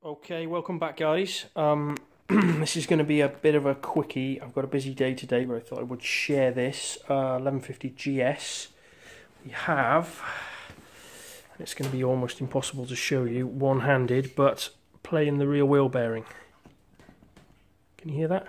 Okay, welcome back, guys. This is going to be a bit of a quickie. I've got a busy day today, but I thought I would share this 1150 GS. We have, and it's going to be almost impossible to show you one-handed, but playing the rear wheel bearing. Can you hear that?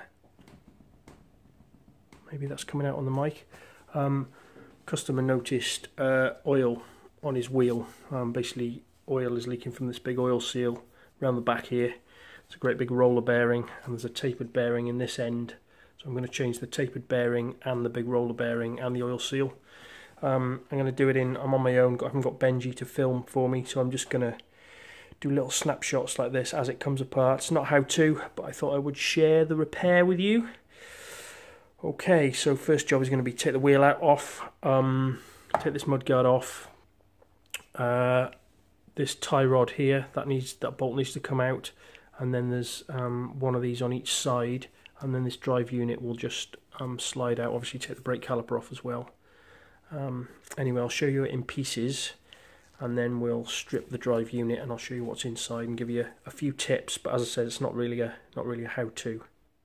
Maybe that's coming out on the mic. Customer noticed oil on his wheel. Basically, oil is leaking from this big oil seal around the back here. It's a great big roller bearing, and there's a tapered bearing in this end. So I'm going to change the tapered bearing and the big roller bearing and the oil seal. I'm going to do it I'm on my own. I haven't got Benji to film for me, so I'm just going to do little snapshots like this as it comes apart. It's not how to, but I thought I would share the repair with you. Okay, so first job is going to be take the wheel off, take this mudguard off. This tie rod here, that bolt needs to come out, and then there's one of these on each side, and then this drive unit will just slide out. Obviously take the brake caliper off as well. Anyway, I'll show you it in pieces, and then we'll strip the drive unit, and I'll show you what's inside and give you a few tips. But as I said, it's not really a how-to.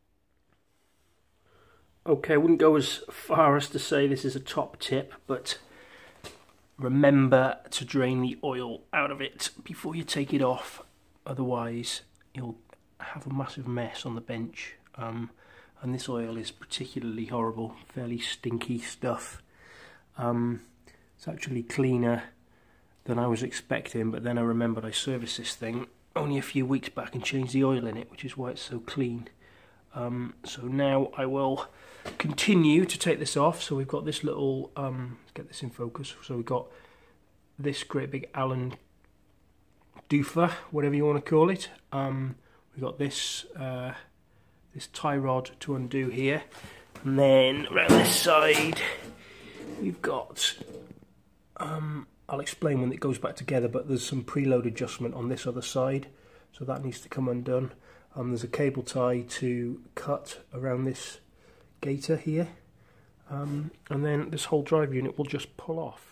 Okay, I wouldn't go as far as to say this is a top tip, but remember to drain the oil out of it before you take it off, otherwise you'll have a massive mess on the bench. And this oil is particularly horrible, fairly stinky stuff. It's actually cleaner than I was expecting, but then I remembered I serviced this thing only a few weeks back and changed the oil in it, which is why it's so clean. So now I will continue to take this off. So we've got this little, let's get this in focus. So we've got this great big Allen doofer, whatever you want to call it. We've got this this tie rod to undo here, and then around this side we've got, I'll explain when it goes back together, but there's some preload adjustment on this other side, so that needs to come undone. There's a cable tie to cut around this gaiter here, and then this whole drive unit will just pull off.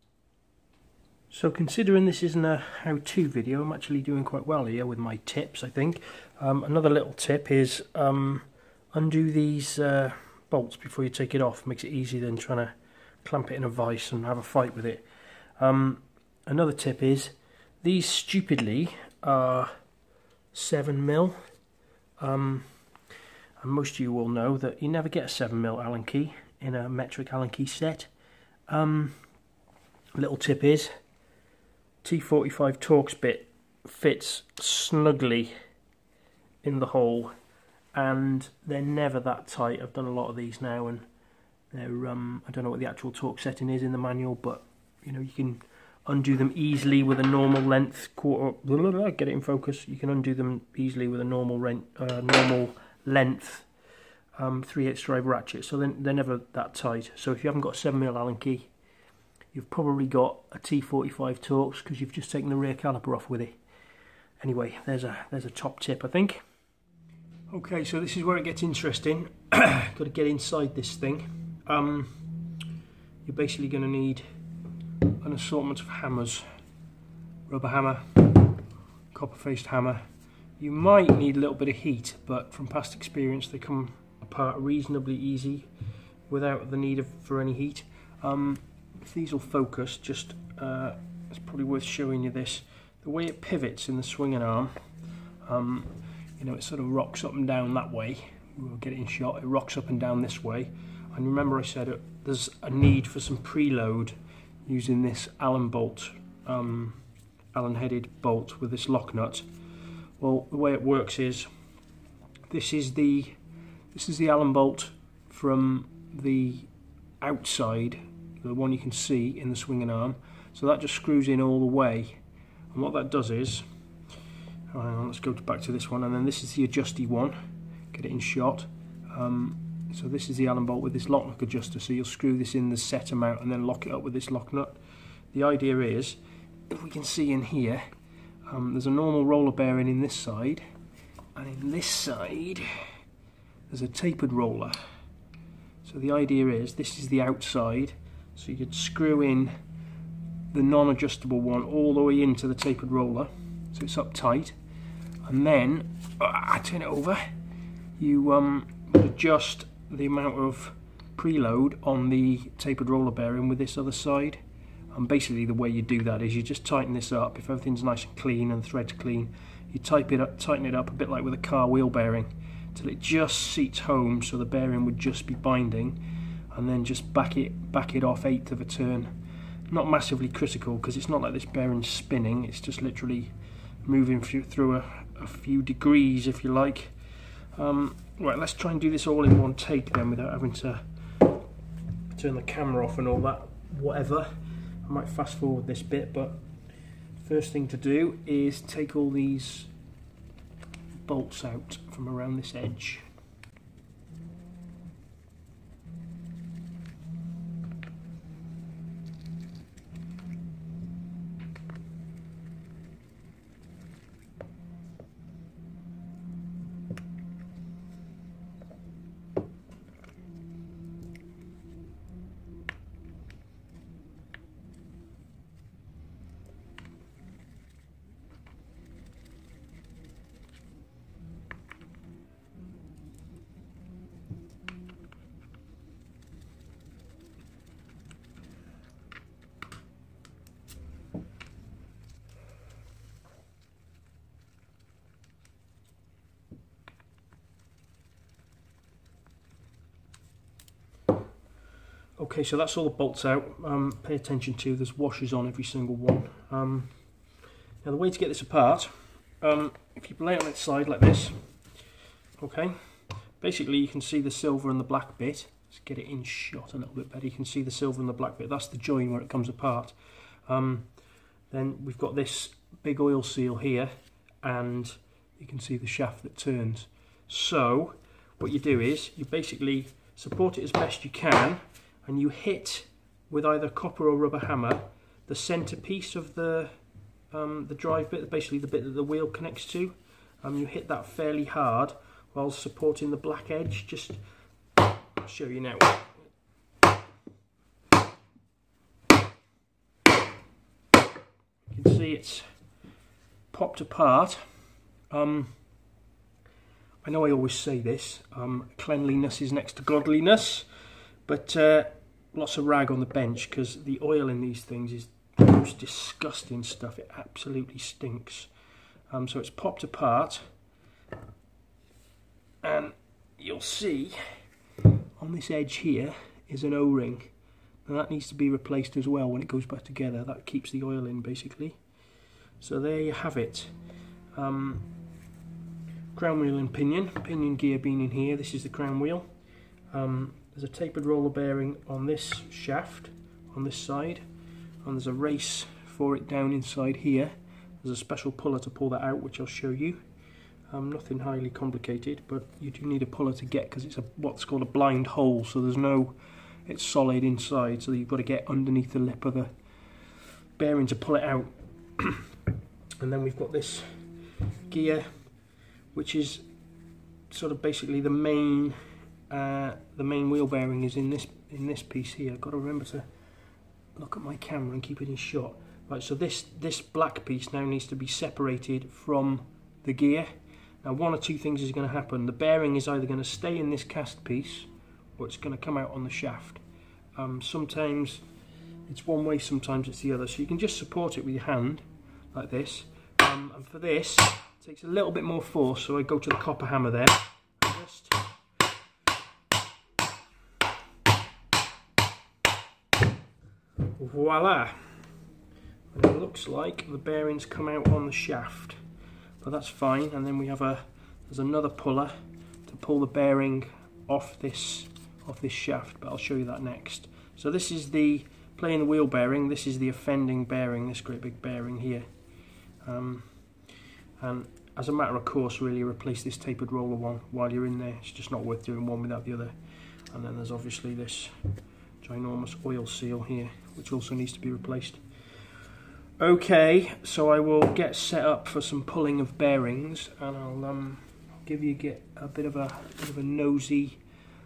So considering this isn't a how-to video, I'm actually doing quite well here with my tips, I think. Another little tip is undo these bolts before you take it off. Makes it easier than trying to clamp it in a vise and have a fight with it. Another tip is these stupidly are 7mm. And most of you will know that you never get a 7mm Allen key in a metric Allen key set. Little tip is T45 Torx bit fits snugly in the hole, and they're never that tight. I've done a lot of these now, and they're I don't know what the actual torque setting is in the manual, but you know, you can undo them easily with a normal length get it in focus. You can undo them easily with a normal length 3/8 drive ratchet, so they're never that tight. So if you haven't got a 7mm Allen key, you've probably got a T45 Torx, because you've just taken the rear caliper off with it. Anyway, there's a top tip, I think. Okay, so this is where it gets interesting. Got to get inside this thing. You're basically going to need an assortment of hammers. Rubber hammer, copper-faced hammer. You might need a little bit of heat, but from past experience they come apart reasonably easy without the need for any heat. If these will focus, just it's probably worth showing you this. The way it pivots in the swinging arm, you know, it sort of rocks up and down that way. We'll get it in shot. It rocks up and down this way. And remember I said there's a need for some preload using this Allen bolt, Allen-headed bolt with this lock nut. Well, the way it works is this is the Allen bolt from the outside, the one you can see in the swinging arm. So that just screws in all the way, and what that does is, hang on, let's go back to this one, and then this is the adjusty one. Get it in shot. So this is the Allen bolt with this lock nut adjuster, so you'll screw this in the set amount and then lock it up with this lock nut. The idea is, if we can see in here, there's a normal roller bearing in this side, and in this side there's a tapered roller. So the idea is, this is the outside, so you'd screw in the non-adjustable one all the way into the tapered roller, so it's up tight, and then I turn it over. You adjust the amount of preload on the tapered roller bearing with this other side. And basically the way you do that is you just tighten this up. If everything's nice and clean and the thread's clean, you tighten it up a bit like with a car wheel bearing till it just seats home, so the bearing would just be binding, and then just back it off 1/8 of a turn. Not massively critical because it's not like this bearing's spinning, it's just literally moving through a few degrees, if you like. Right, let's try and do this all in one take then without having to turn the camera off and all that whatever. I might fast forward this bit, but first thing to do is take all these bolts out from around this edge. Okay, so that's all the bolts out. Pay attention to, there's washers on every single one. Now the way to get this apart, if you lay it on its side like this, okay, basically you can see the silver and the black bit. Let's get it in shot a little bit better. You can see the silver and the black bit, that's the join where it comes apart. Then we've got this big oil seal here, and you can see the shaft that turns. So what you do is you basically support it as best you can, and you hit with either copper or rubber hammer the centre piece of the drive bit, basically the bit that the wheel connects to. You hit that fairly hard while supporting the black edge. Just, I'll show you now. You can see it's popped apart. I know I always say this, cleanliness is next to godliness, but lots of rag on the bench because the oil in these things is the most disgusting stuff. It absolutely stinks. So it's popped apart, and you'll see on this edge here is an O-ring, and that needs to be replaced as well when it goes back together. That keeps the oil in basically. So there you have it. Crown wheel and pinion gear being in here. This is the crown wheel. There's a tapered roller bearing on this shaft on this side, and there's a race for it down inside here. There's a special puller to pull that out, which I'll show you. Nothing highly complicated, but you do need a puller to get, because it's what's called a blind hole, so it's solid inside, so you've got to get underneath the lip of the bearing to pull it out. And then we've got this gear, which is sort of basically the main wheel bearing is in this piece here. I've got to remember to look at my camera and keep it in shot. Right, so this black piece now needs to be separated from the gear. Now one or two things is going to happen. The bearing is either going to stay in this cast piece, or it's going to come out on the shaft. Sometimes it's one way, sometimes it's the other. So you can just support it with your hand like this. And for this, it takes a little bit more force, so I go to the copper hammer there. Just voila! And it looks like the bearings come out on the shaft, but that's fine. And then we have there's another puller to pull the bearing off this shaft, but I'll show you that next. So this is the playing the wheel bearing. This is the offending bearing, this great big bearing here. And as a matter of course, really replace this tapered roller one while you're in there. It's just not worth doing one without the other. And then there's obviously this ginormous oil seal here, which also needs to be replaced. Okay, so I will get set up for some pulling of bearings, and I'll give you a bit of a nosy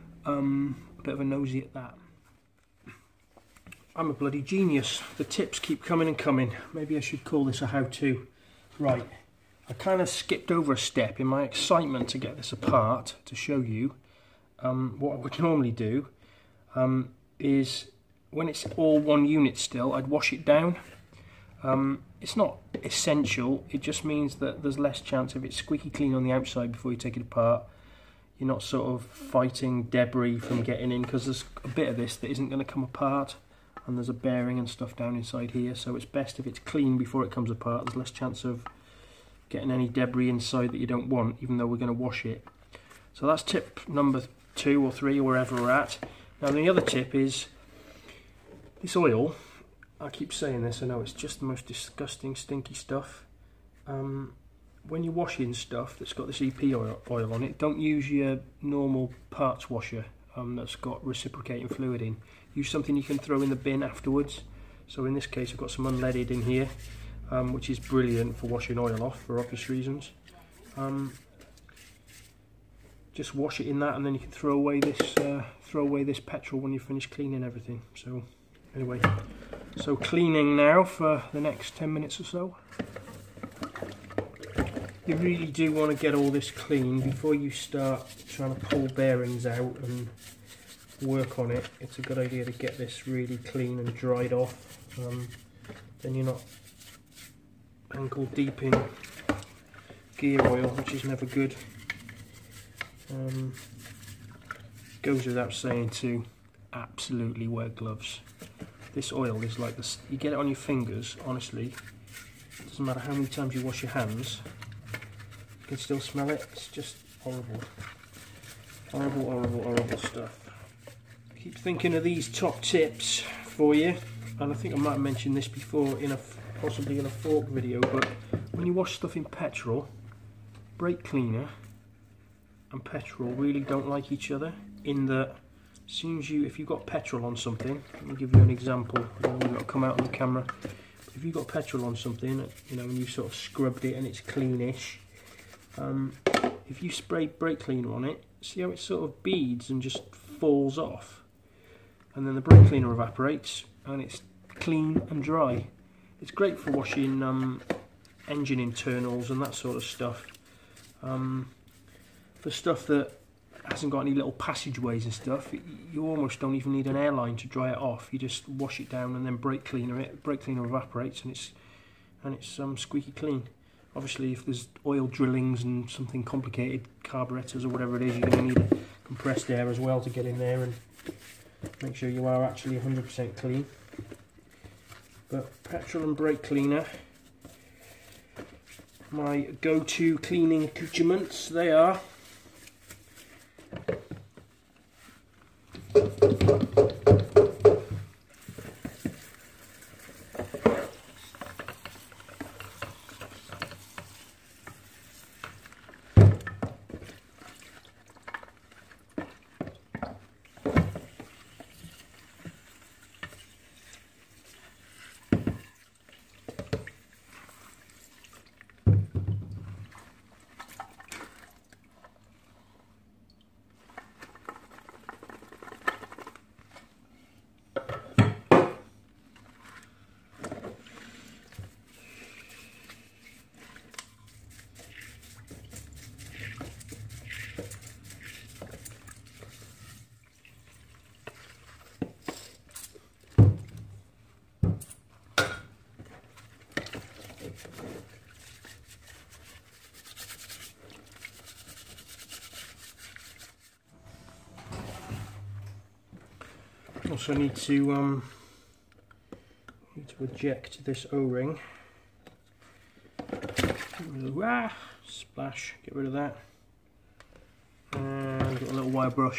at that. I'm a bloody genius. The tips keep coming and coming. Maybe I should call this a how-to. Right, I kind of skipped over a step in my excitement to get this apart to show you. What I would normally do is, when it's all one unit still, I'd wash it down. It's not essential, it just means that there's less chance of it squeaky clean on the outside before you take it apart. You're not sort of fighting debris from getting in, because there's a bit of this that isn't going to come apart, and there's a bearing and stuff down inside here, so it's best if it's clean before it comes apart. There's less chance of getting any debris inside that you don't want, even though we're going to wash it. So that's tip number 2 or 3, or wherever we're at. Now the other tip is this oil. I keep saying this, I know it's just the most disgusting stinky stuff. When you're washing stuff that's got this EP oil on it, don't use your normal parts washer that's got reciprocating fluid in. Use something you can throw in the bin afterwards. So in this case I've got some unleaded in here, which is brilliant for washing oil off for obvious reasons. Just wash it in that, and then you can throw away this petrol when you finish cleaning everything. So anyway, so cleaning now for the next 10 minutes or so. You really do want to get all this clean before you start trying to pull bearings out and work on it. It's a good idea to get this really clean and dried off. Then you're not ankle deep in gear oil, which is never good. Goes without saying to absolutely wear gloves. This oil is like this, you get it on your fingers, honestly, it doesn't matter how many times you wash your hands, you can still smell it. It's just horrible. Horrible, horrible, horrible stuff. Keep thinking of these top tips for you, and I think I might have mentioned this before in possibly in a fork video, but when you wash stuff in petrol, brake cleaner and petrol really don't like each other, in that as soon as if you've got petrol on something, let me give you an example, I don't know if it'll come out on the camera, but if you've got petrol on something, you know, and you've sort of scrubbed it and it's cleanish, if you spray brake cleaner on it, see how it sort of beads and just falls off, and then the brake cleaner evaporates and it's clean and dry. It's great for washing engine internals and that sort of stuff. For stuff that hasn't got any little passageways and stuff, you almost don't even need an airline to dry it off. You just wash it down and then brake cleaner it. Brake cleaner evaporates and it's squeaky clean. Obviously, if there's oil drillings and something complicated, carburetors or whatever it is, you're going to need compressed air as well to get in there and make sure you are actually 100% clean. But petrol and brake cleaner, my go-to cleaning accoutrements, they are also need to eject this O-ring. Splash, get rid of that. And got a little wire brush.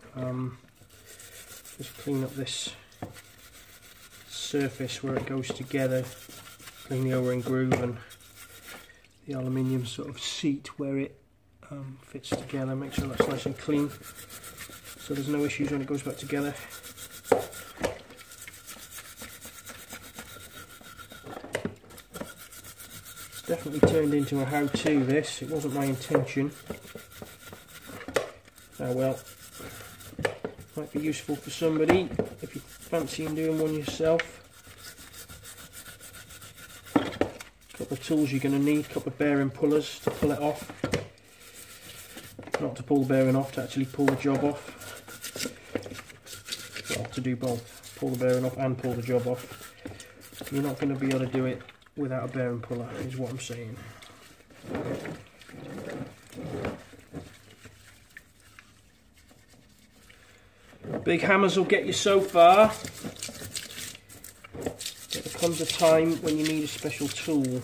Just clean up this surface where it goes together. Clean the O-ring groove and the aluminium sort of seat where it fits together. Make sure that's nice and clean, so there's no issues when it goes back together. Definitely turned into a how-to this. It wasn't my intention. Oh well. Might be useful for somebody if you're fancying doing one yourself. couple of tools you're going to need, a couple of bearing pullers to pull it off. Not to pull the bearing off, to actually pull the job off. Well, to do both, pull the bearing off and pull the job off. You're not going to be able to do it without a bearing puller, is what I'm saying. Big hammers will get you so far, but there comes a time when you need a special tool.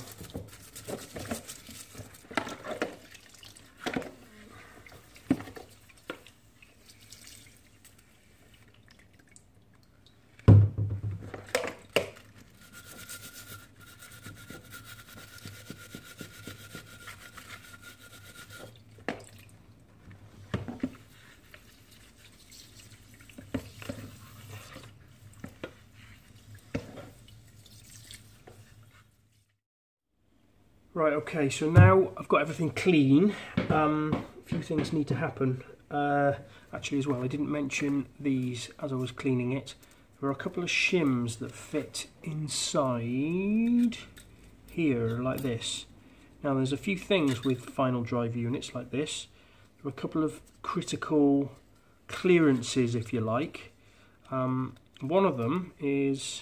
Right, okay, so now I've got everything clean. A few things need to happen. Actually as well, I didn't mention these as I was cleaning it. There are a couple of shims that fit inside here, like this. Now there's a few things with final drive units like this. There are a couple of critical clearances, if you like. One of them is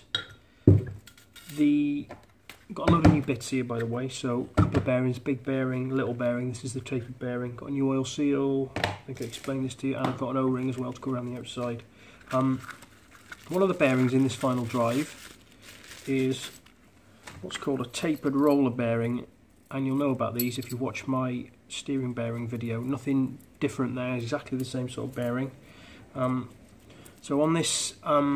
got a load of new bits here, by the way. So a couple of bearings, big bearing, little bearing. This is the tapered bearing. Got a new oil seal. I think I explained this to you, and I've got an O-ring as well to go around the outside. One of the bearings in this final drive is what's called a tapered roller bearing, and you'll know about these if you watch my steering bearing video. Nothing different there, exactly the same sort of bearing. So on this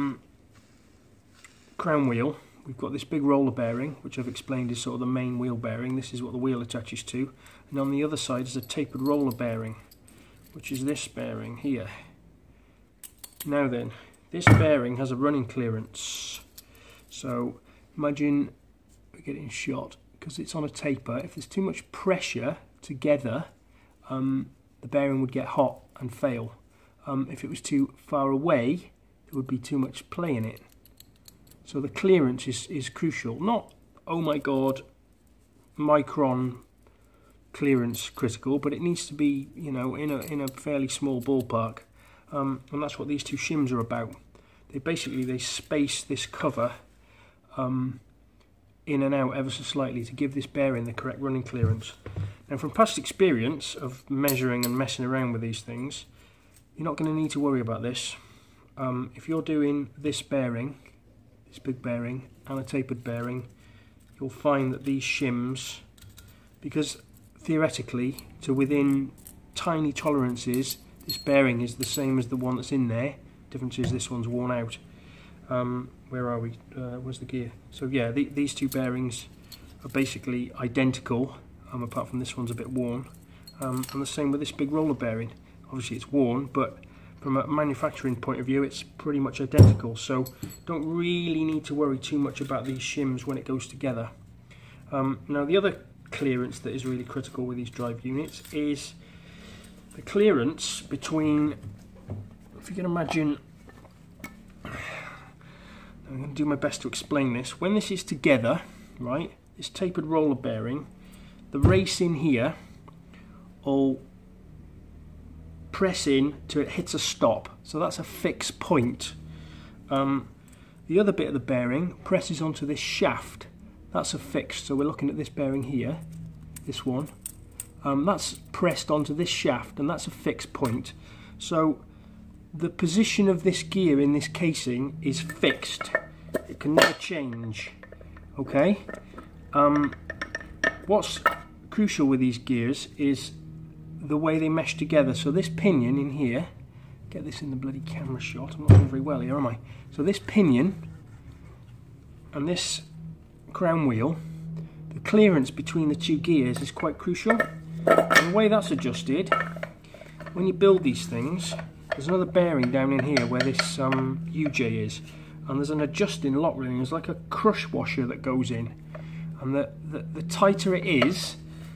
crown wheel, we've got this big roller bearing, which I've explained is sort of the main wheel bearing. This is what the wheel attaches to. And on the other side is a tapered roller bearing, which is this bearing here. Now then, this bearing has a running clearance. So imagine we get it in shot, because it's on a taper. If there's too much pressure together, the bearing would get hot and fail. If it was too far away, there would be too much play in it. So the clearance is crucial. Not, oh my god, micron clearance critical, but it needs to be, you know, in a fairly small ballpark. And that's what these two shims are about. They space this cover in and out ever so slightly to give this bearing the correct running clearance. Now, from past experience of measuring and messing around with these things, you're not going to need to worry about this. If you're doing this bearing, this big bearing, and a tapered bearing, you'll find that these shims, because theoretically to within tiny tolerances this bearing is the same as the one that's in there. Difference is this one's worn out. Where are we? Where's the gear? So yeah, these two bearings are basically identical, apart from this one's a bit worn. And the same with this big roller bearing. Obviously it's worn, but from a manufacturing point of view, it's pretty much identical, so don't really need to worry too much about these shims when it goes together. Now, the other clearance that is really critical with these drive units is the clearance between, if you can imagine, I'm going to do my best to explain this. When this is together, right, this tapered roller bearing, the race in here will press in till it hits a stop, so that's a fixed point. The other bit of the bearing presses onto this shaft, that's a fixed, so we're looking at this bearing here, this one, that's pressed onto this shaft, and that's a fixed point. So the position of this gear in this casing is fixed, it can never change. Okay, what's crucial with these gears is the way they mesh together. So this pinion in here, get this in the bloody camera shot, I'm not doing very well here, am I? So this pinion and this crown wheel, the clearance between the two gears is quite crucial. And the way that's adjusted, when you build these things, there's another bearing down in here where this UJ is, and there's an adjusting lock ring. There's like a crush washer that goes in, and the tighter it is,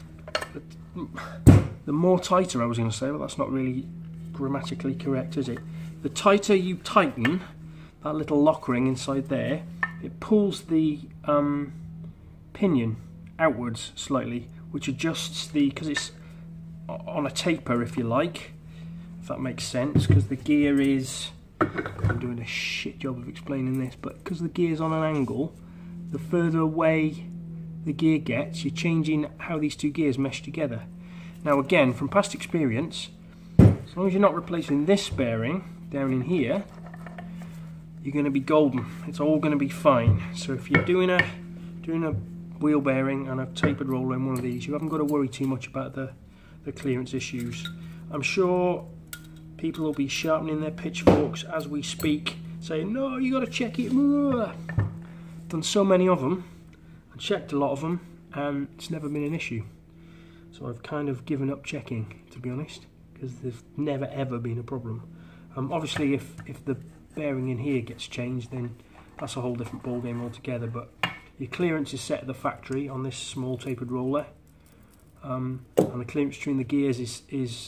the more tighter, I was going to say, but that's not really grammatically correct, is it? The tighter you tighten that little lock ring inside there, it pulls the pinion outwards slightly, which adjusts the, because it's on a taper if you like, if that makes sense, because the gear is, I'm doing a shit job of explaining this, but because the gear's on an angle, the further away the gear gets, you're changing how these two gears mesh together. Now again, from past experience, as long as you're not replacing this bearing down in here, you're going to be golden. It's all going to be fine. So if you're doing a wheel bearing and a tapered roller in one of these, you haven't got to worry too much about the clearance issues. I'm sure people will be sharpening their pitchforks as we speak, saying, no, you got to check it. Done so many of them and checked a lot of them, and it's never been an issue. So I've kind of given up checking, to be honest, because there's never ever been a problem. Obviously if the bearing in here gets changed, then that's a whole different ball game altogether, but your clearance is set at the factory on this small tapered roller, and the clearance between the gears is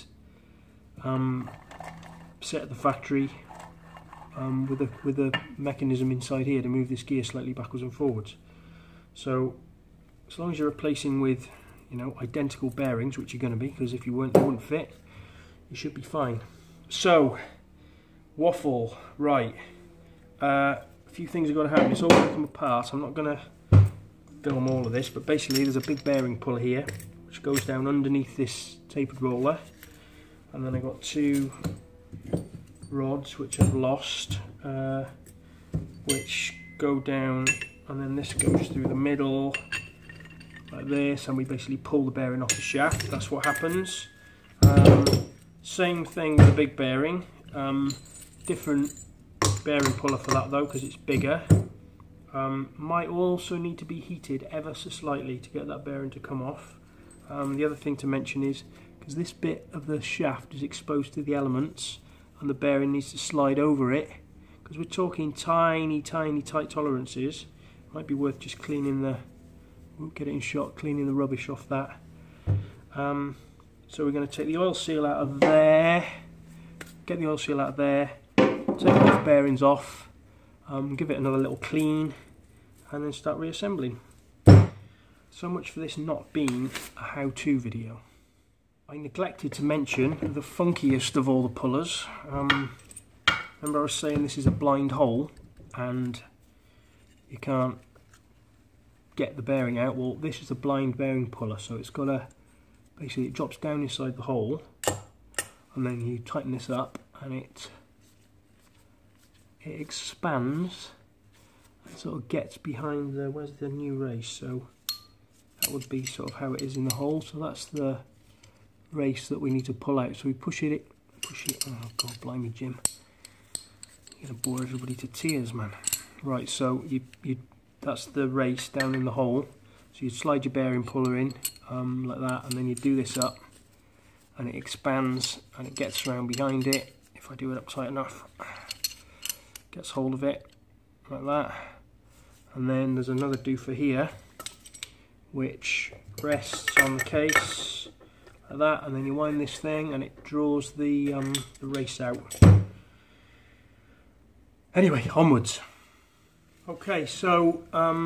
set at the factory with a mechanism inside here to move this gear slightly backwards and forwards. So as long as you're replacing with, you know, identical bearings, which you're going to be, because if you weren't, they wouldn't fit, you should be fine. So waffle, right, a few things have got to happen. It's all going to come apart. I'm not going to film all of this, but basically there's a big bearing puller here which goes down underneath this tapered roller, and then I've got two rods which I've lost, which go down, and then this goes through the middle like this, and we basically pull the bearing off the shaft. That's what happens. Same thing with the big bearing, different bearing puller for that though, because it's bigger. Might also need to be heated ever so slightly to get that bearing to come off. The other thing to mention is, because this bit of the shaft is exposed to the elements and the bearing needs to slide over it, because we're talking tiny tight tolerances, it might be worth just cleaning the, we'll get it in shot, cleaning the rubbish off that. So we're going to take the oil seal out of there, get the oil seal out of there, take those bearings off, give it another little clean, and then start reassembling. So much for this not being a how-to video. I neglected to mention the funkiest of all the pullers. Remember I was saying this is a blind hole and you can't get the bearing out? Well, this is a blind bearing puller, so it's got a, basically it drops down inside the hole, and then you tighten this up and it expands and sort of gets behind the, where's the new race, so that would be sort of how it is in the hole. So that's the race that we need to pull out. So we push it, oh god blimey Jim, you're going to bore everybody to tears, man. Right, so you that's the race down in the hole, so you slide your bearing puller in like that, and then you do this up and it expands and it gets around behind it. If I do it up tight enough, gets hold of it like that, and then there's another doofer here which rests on the case like that, and then you wind this thing and it draws the race out. Anyway, onwards. Okay, so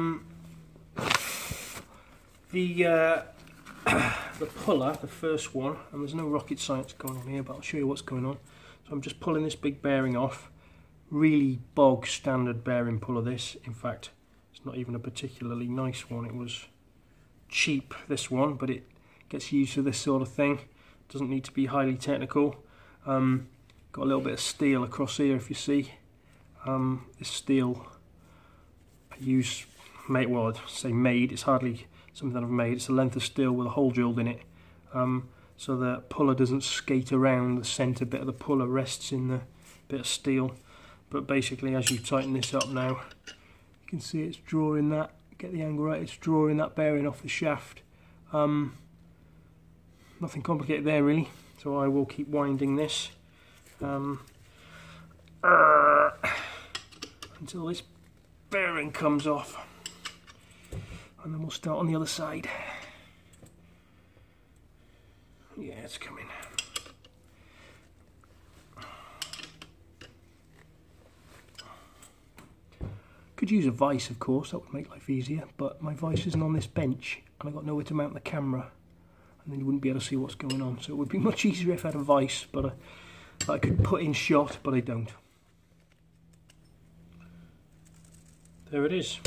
the puller, the first one, and there's no rocket science going on here, but I'll show you what's going on. So I'm just pulling this big bearing off. Really bog standard bearing puller this. In fact, it's not even a particularly nice one. It was cheap, this one, but it gets used for this sort of thing. Doesn't need to be highly technical. Got a little bit of steel across here, if you see. This steel I use, well, I'd say made, it's hardly something that I've made. It's a length of steel with a hole drilled in it, so the puller doesn't skate around. The centre bit of the puller rests in the bit of steel. But basically, as you tighten this up now, you can see it's drawing that, get the angle right, it's drawing that bearing off the shaft. Nothing complicated there really, so I will keep winding this until this bearing comes off, and then we'll start on the other side. Yeah, it's coming. Could use a vise, of course, that would make life easier, but my vise isn't on this bench and I've got nowhere to mount the camera, and then you wouldn't be able to see what's going on. So it would be much easier if I had a vise, but I could put in shot, but I don't. There it is.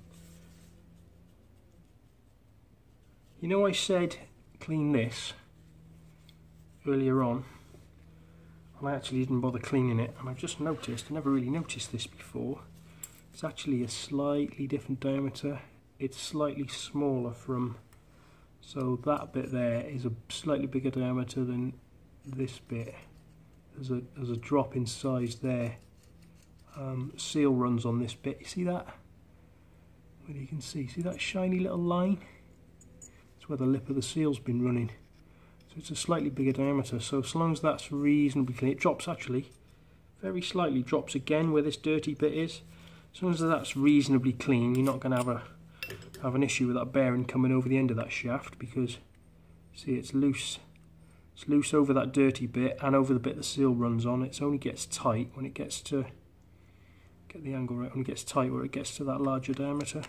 You know, I said clean this earlier on, and I actually didn't bother cleaning it, and I've just noticed, I never really noticed this before, it's actually a slightly different diameter. It's slightly smaller from, so that bit there is a slightly bigger diameter than this bit. There's a drop in size there. Seal runs on this bit. You see that? Whether you can see that shiny little line? That's where the lip of the seal's been running. So it's a slightly bigger diameter. So as long as that's reasonably clean, it drops actually very slightly. Drops again where this dirty bit is. As long as that's reasonably clean, you're not going to have an issue with that bearing coming over the end of that shaft, because see, it's loose. It's loose over that dirty bit and over the bit the seal runs on. It only gets tight when it gets to, get the angle right, when it gets tight where it gets to that larger diameter.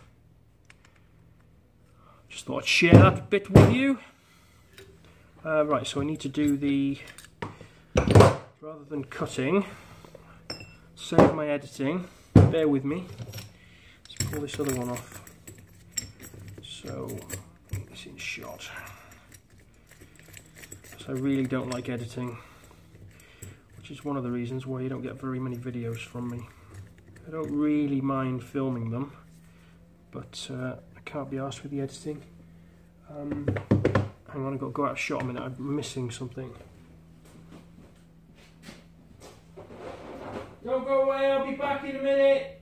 Just thought I'd share that bit with you. Right, so I need to do the, rather than cutting, save my editing. Bear with me. Let's pull this other one off. So, get this in shot. So I really don't like editing, which is one of the reasons why you don't get very many videos from me. I don't really mind filming them, but I can't be arsed with the editing. Hang on, I've got to go out of shot a minute, I'm missing something. Don't go away, I'll be back in a minute.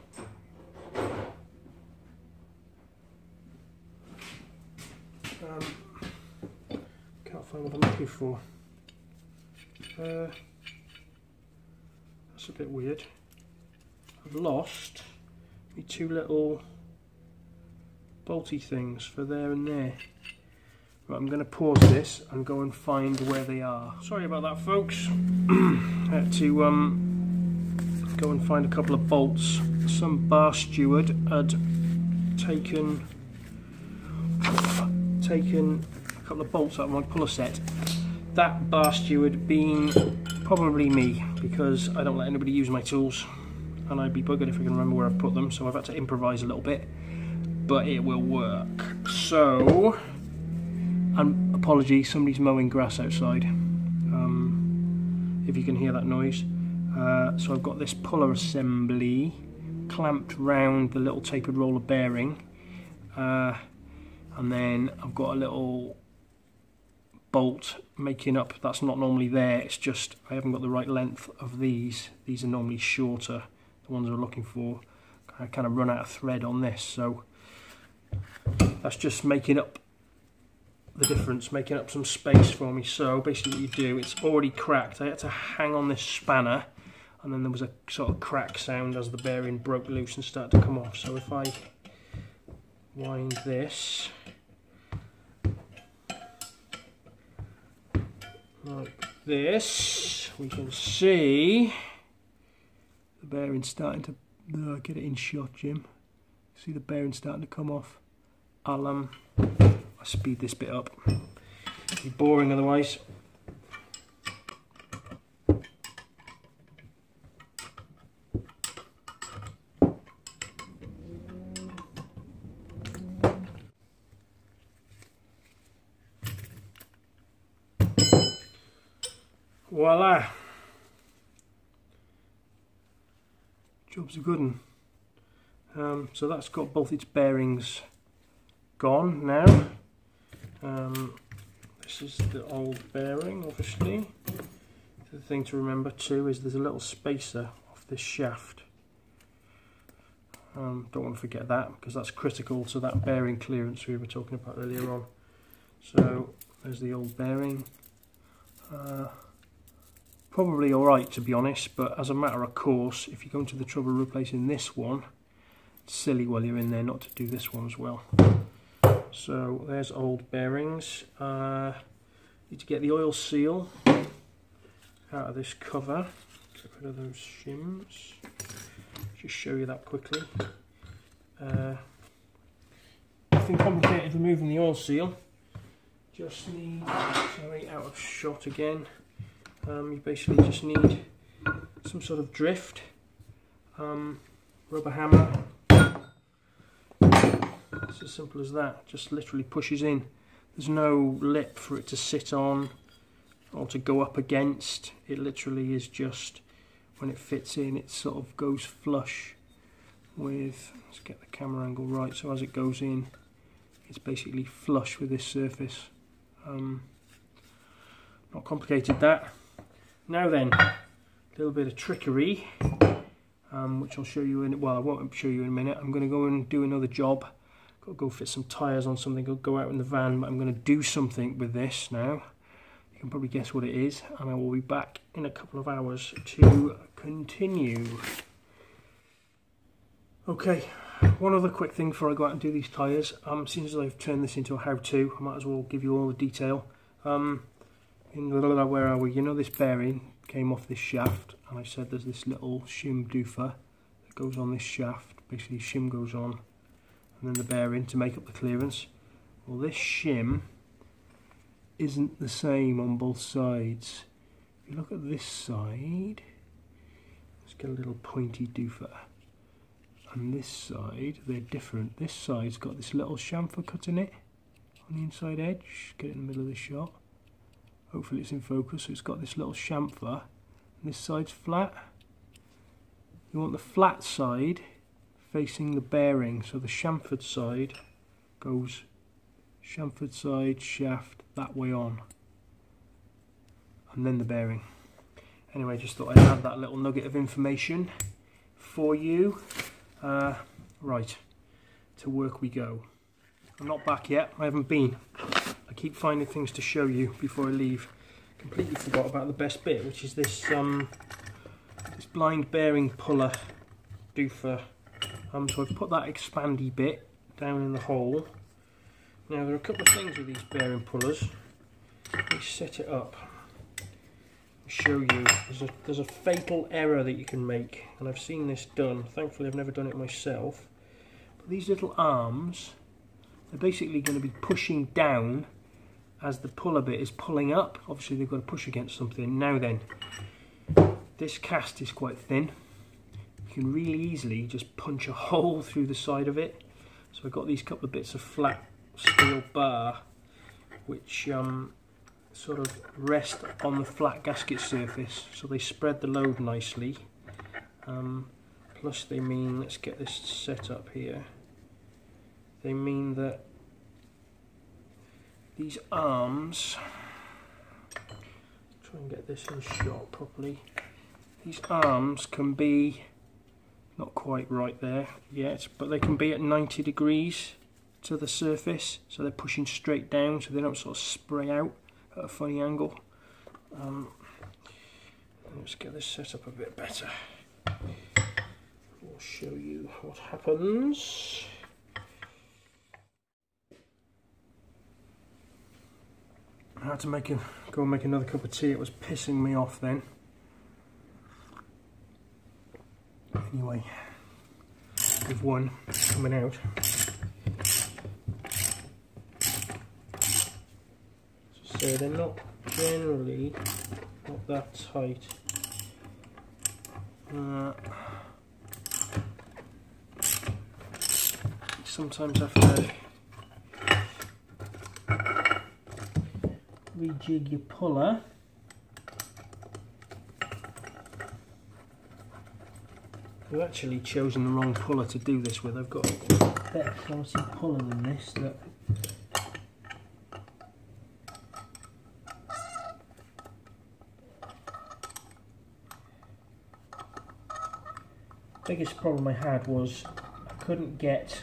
Can't find what I'm looking for. That's a bit weird. I've lost my two little bolty things for there and there. Right, I'm going to pause this and go and find where they are. Sorry about that, folks. I had to go and find a couple of bolts. Some bar steward had taken a couple of bolts out of my puller set. That bar steward being probably me, because I don't let anybody use my tools, and I'd be buggered if I can remember where I've put them, so I've had to improvise a little bit, but it will work. So, and apologies, somebody's mowing grass outside, if you can hear that noise. So I've got this puller assembly clamped round the little tapered roller bearing, and then I've got a little bolt making up, that's not normally there, it's just I haven't got the right length of these. These are normally shorter, the ones I'm looking for. I kind of run out of thread on this, so that's just making up the difference, making up some space for me. So basically what you do, it's already cracked. I had to hang on this spanner, and then there was a sort of crack sound as the bearing broke loose and started to come off. So if I wind this like this, we can see the bearing starting to, get it in shot, Jim. See the bearing starting to come off. I'll speed this bit up. It'd be boring otherwise. Voila! Job's a good one. So that's got both its bearings gone now. This is the old bearing, obviously. The thing to remember too is there's a little spacer off this shaft. Don't want to forget that, because that's critical to that bearing clearance we were talking about earlier on. So there's the old bearing. Probably alright, to be honest, but as a matter of course, if you go into the trouble of replacing this one, it's silly while you're in there not to do this one as well. So there's old bearings. Need to get the oil seal out of this cover. Get rid of those shims. Just show you that quickly. Nothing complicated removing the oil seal. Just need, sorry, out of shot again. You basically just need some sort of drift, rubber hammer. It's as simple as that. Just literally pushes in. There's no lip for it to sit on or to go up against. It literally is just, when it fits in, it sort of goes flush with, let's get the camera angle right, so as it goes in, it's basically flush with this surface. Not complicated that. Now then, a little bit of trickery, which I'll show you in, well, I won't show you in a minute. I'm going to go and do another job. Got to go fit some tyres on something, go out in the van, but I'm going to do something with this now. You can probably guess what it is, and I will be back in a couple of hours to continue. Okay, one other quick thing before I go out and do these tyres. Since as I've turned this into a how-to, I might as well give you all the detail. Where are we? You know, this bearing came off this shaft, and I said there's this little shim doofer that goes on this shaft. Basically, shim goes on, and then the bearing to make up the clearance. Well, this shim isn't the same on both sides. If you look at this side, let's get a little pointy doofer. And this side, they're different. This side's got this little chamfer cut in it on the inside edge. Get it in the middle of the shot. Hopefully it's in focus. So it's got this little chamfer, and this side's flat. You want the flat side facing the bearing, so the chamfered side goes chamfered side, shaft, that way on, and then the bearing. Anyway, just thought I'd add that little nugget of information for you. Right, to work we go. I'm not back yet, I haven't been. I keep finding things to show you before I leave. Completely forgot about the best bit, which is this this blind bearing puller doofer. So I've put that expandy bit down in the hole. Now there are a couple of things with these bearing pullers. Let me set it up. Show you. There's a fatal error that you can make, and I've seen this done. Thankfully I've never done it myself. But these little arms, they're basically going to be pushing down as the puller bit is pulling up. Obviously they've got to push against something. Now then, this cast is quite thin. You can really easily just punch a hole through the side of it. So I've got these couple of bits of flat steel bar which sort of rest on the flat gasket surface, so they spread the load nicely. Plus they mean, let's get this set up here, they mean that these arms, try and get this in shot properly, these arms can be, not quite right there yet, but they can be at 90 degrees to the surface, so they're pushing straight down so they don't sort of spray out at a funny angle. Let's get this set up a bit better. We'll show you what happens. I had to go and make another cup of tea. It was pissing me off then. Anyway, with one coming out. So they're not generally not that tight. Sometimes have to rejig your puller. I've actually chosen the wrong puller to do this with. I've got a better quality puller than this that biggest problem I had was I couldn't get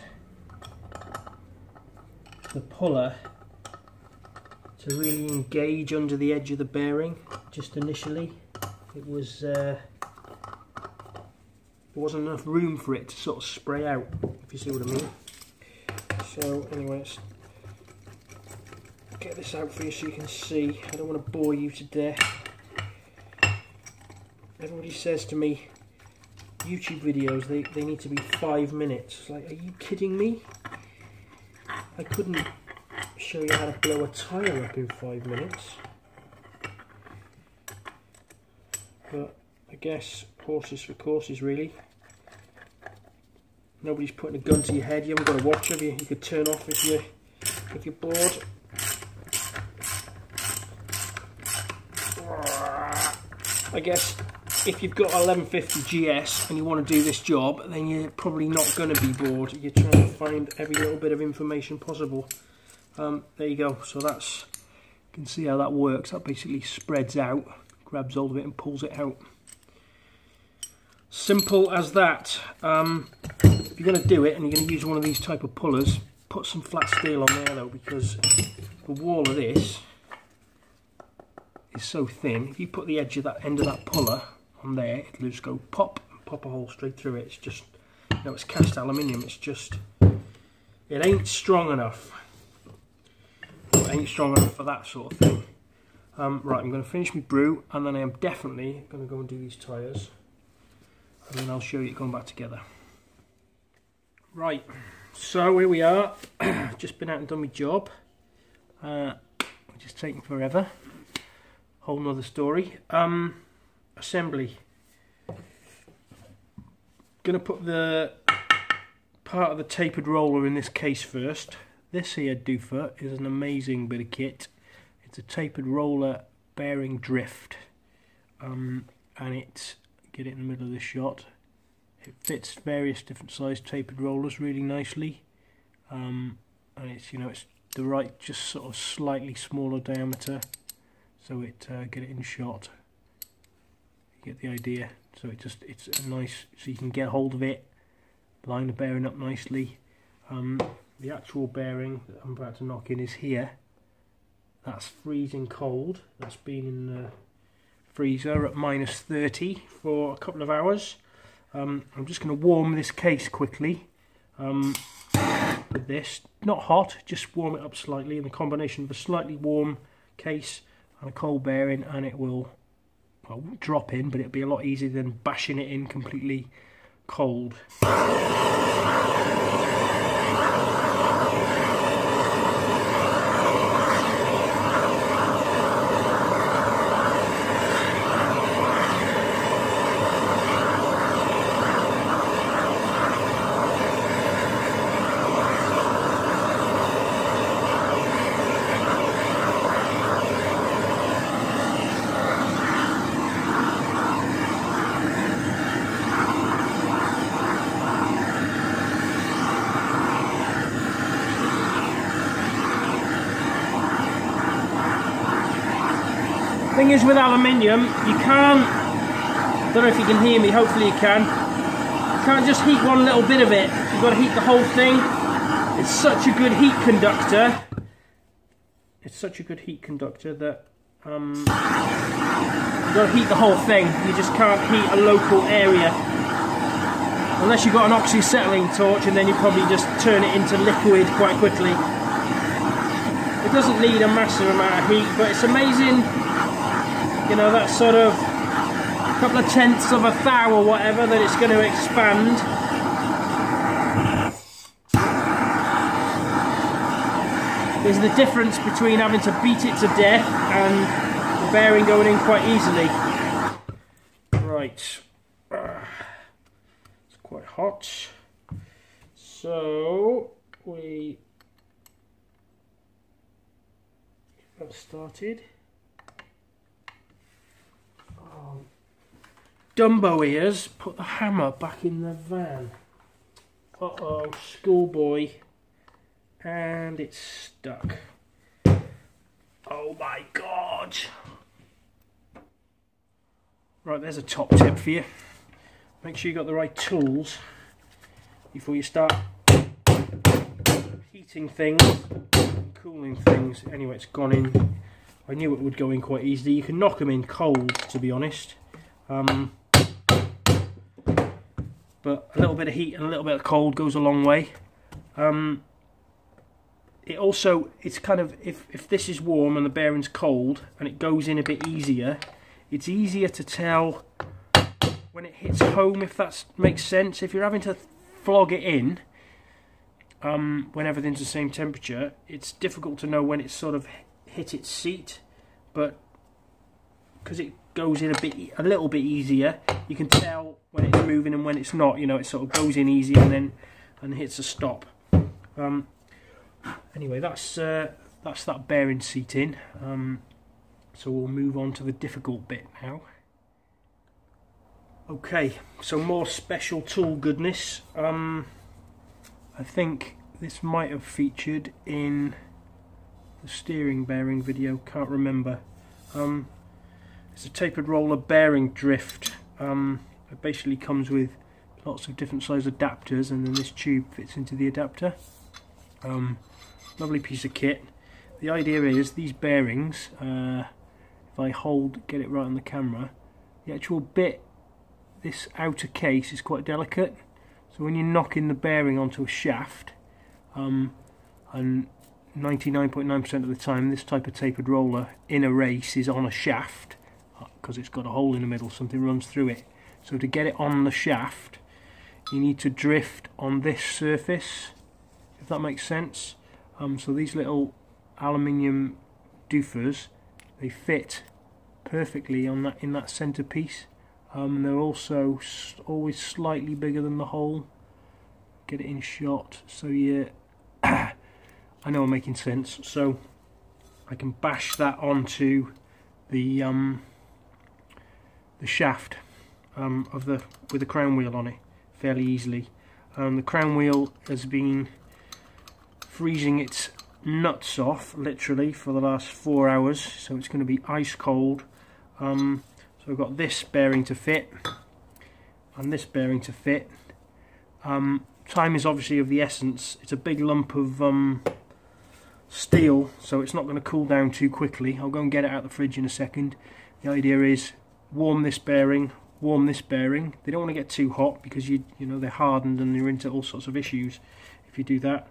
the puller to really engage under the edge of the bearing just initially. It was there wasn't enough room for it to sort of spray out, if you see what I mean. So anyway, let's get this out for you so you can see. I don't want to bore you to death. Everybody says to me, YouTube videos, they need to be 5 minutes. It's like, are you kidding me? I couldn't show you how to blow a tyre up in 5 minutes. But I guess horses for courses, really. Nobody's putting a gun to your head. You haven't got to watch, have you? You could turn off if you're bored. I guess if you've got a 1150 GS and you want to do this job, then you're probably not going to be bored. You're trying to find every little bit of information possible. There you go. So that's, you can see how that works. That basically spreads out, grabs hold of it and pulls it out. Simple as that. If you're going to do it and you're going to use one of these type of pullers, put some flat steel on there though, because the wall of this is so thin. If you put the edge of that end of that puller on there, it'll just go pop and pop a hole straight through it. It's just, you know, it's cast aluminium. It's just, it ain't strong enough. It ain't strong enough for that sort of thing. Right, I'm going to finish my brew, and then I am definitely going to go and do these tyres, and then I'll show you it going back together. Right, so here we are. Just been out and done my job. Which is taking forever. Whole nother story. Assembly. Gonna put the part of the tapered roller in this case first. This here doofer is an amazing bit of kit. It's a tapered roller bearing drift, and it's, get it in the middle of this shot. It fits various different size tapered rollers really nicely, and it's, you know, it's the right, just sort of slightly smaller diameter, so it get it in shot. You get the idea. So it just, it's a nice, so you can get hold of it, line the bearing up nicely. The actual bearing that I'm about to knock in is here. That's freezing cold. That's been in the freezer at -30 for a couple of hours. I'm just going to warm this case quickly with this. Not hot, just warm it up slightly, and the combination of a slightly warm case and a cold bearing, and it will, well, drop in, but it'll be a lot easier than bashing it in completely cold. Thing is, with aluminium, you can't, I don't know if you can hear me, hopefully you can't just heat one little bit of it. You've got to heat the whole thing. It's such a good heat conductor. It's such a good heat conductor that you've got to heat the whole thing. You just can't heat a local area. Unless you've got an oxy-settling torch, and then you probably just turn it into liquid quite quickly. It doesn't need a massive amount of heat, but it's amazing. You know, that sort of couple of tenths of a thou or whatever that it's going to expand. There's the difference between having to beat it to death and the bearing going in quite easily. Right. It's quite hot. So we get that started. Dumbo ears, put the hammer back in the van. Uh-oh, schoolboy. And it's stuck. Oh my god. Right, there's a top tip for you. Make sure you got the right tools before you start heating things and cooling things. Anyway, it's gone in. I knew it would go in quite easily. You can knock them in cold, to be honest. But a little bit of heat and a little bit of cold goes a long way. It also, it's kind of, if this is warm and the bearing's cold and it goes in a bit easier, it's easier to tell when it hits home, if that makes sense. If you're having to flog it in when everything's the same temperature, it's difficult to know when it's sort of hit its seat, but because it goes in a little bit easier, you can tell when it's moving and when it's not. You know, it sort of goes in easier and hits a stop. Anyway, that's that bearing seat in. So we'll move on to the difficult bit now. Okay, so more special tool goodness. I think this might have featured in the steering bearing video, can't remember. It's a tapered roller bearing drift. It basically comes with lots of different size adapters, and then this tube fits into the adapter. Lovely piece of kit. The idea is these bearings, if I get it right on the camera, the actual bit, this outer case is quite delicate, so when you're knocking the bearing onto a shaft, and 99.9% of the time this type of tapered roller in a race is on a shaft, because it's got a hole in the middle, something runs through it. So to get it on the shaft, you need to drift on this surface, if that makes sense. So these little aluminium doofers, they fit perfectly on that, in that centre piece. They're also always slightly bigger than the hole. Get it in shot so you I know I'm making sense. So I can bash that onto the shaft with the crown wheel on it fairly easily. The crown wheel has been freezing its nuts off literally for the last 4 hours, so it's going to be ice cold. So we've got this bearing to fit and this bearing to fit. Time is obviously of the essence. It's a big lump of steel, so it's not going to cool down too quickly. I'll go and get it out of the fridge in a second. The idea is warm this bearing, warm this bearing. They don't want to get too hot because you know they're hardened and you're into all sorts of issues if you do that.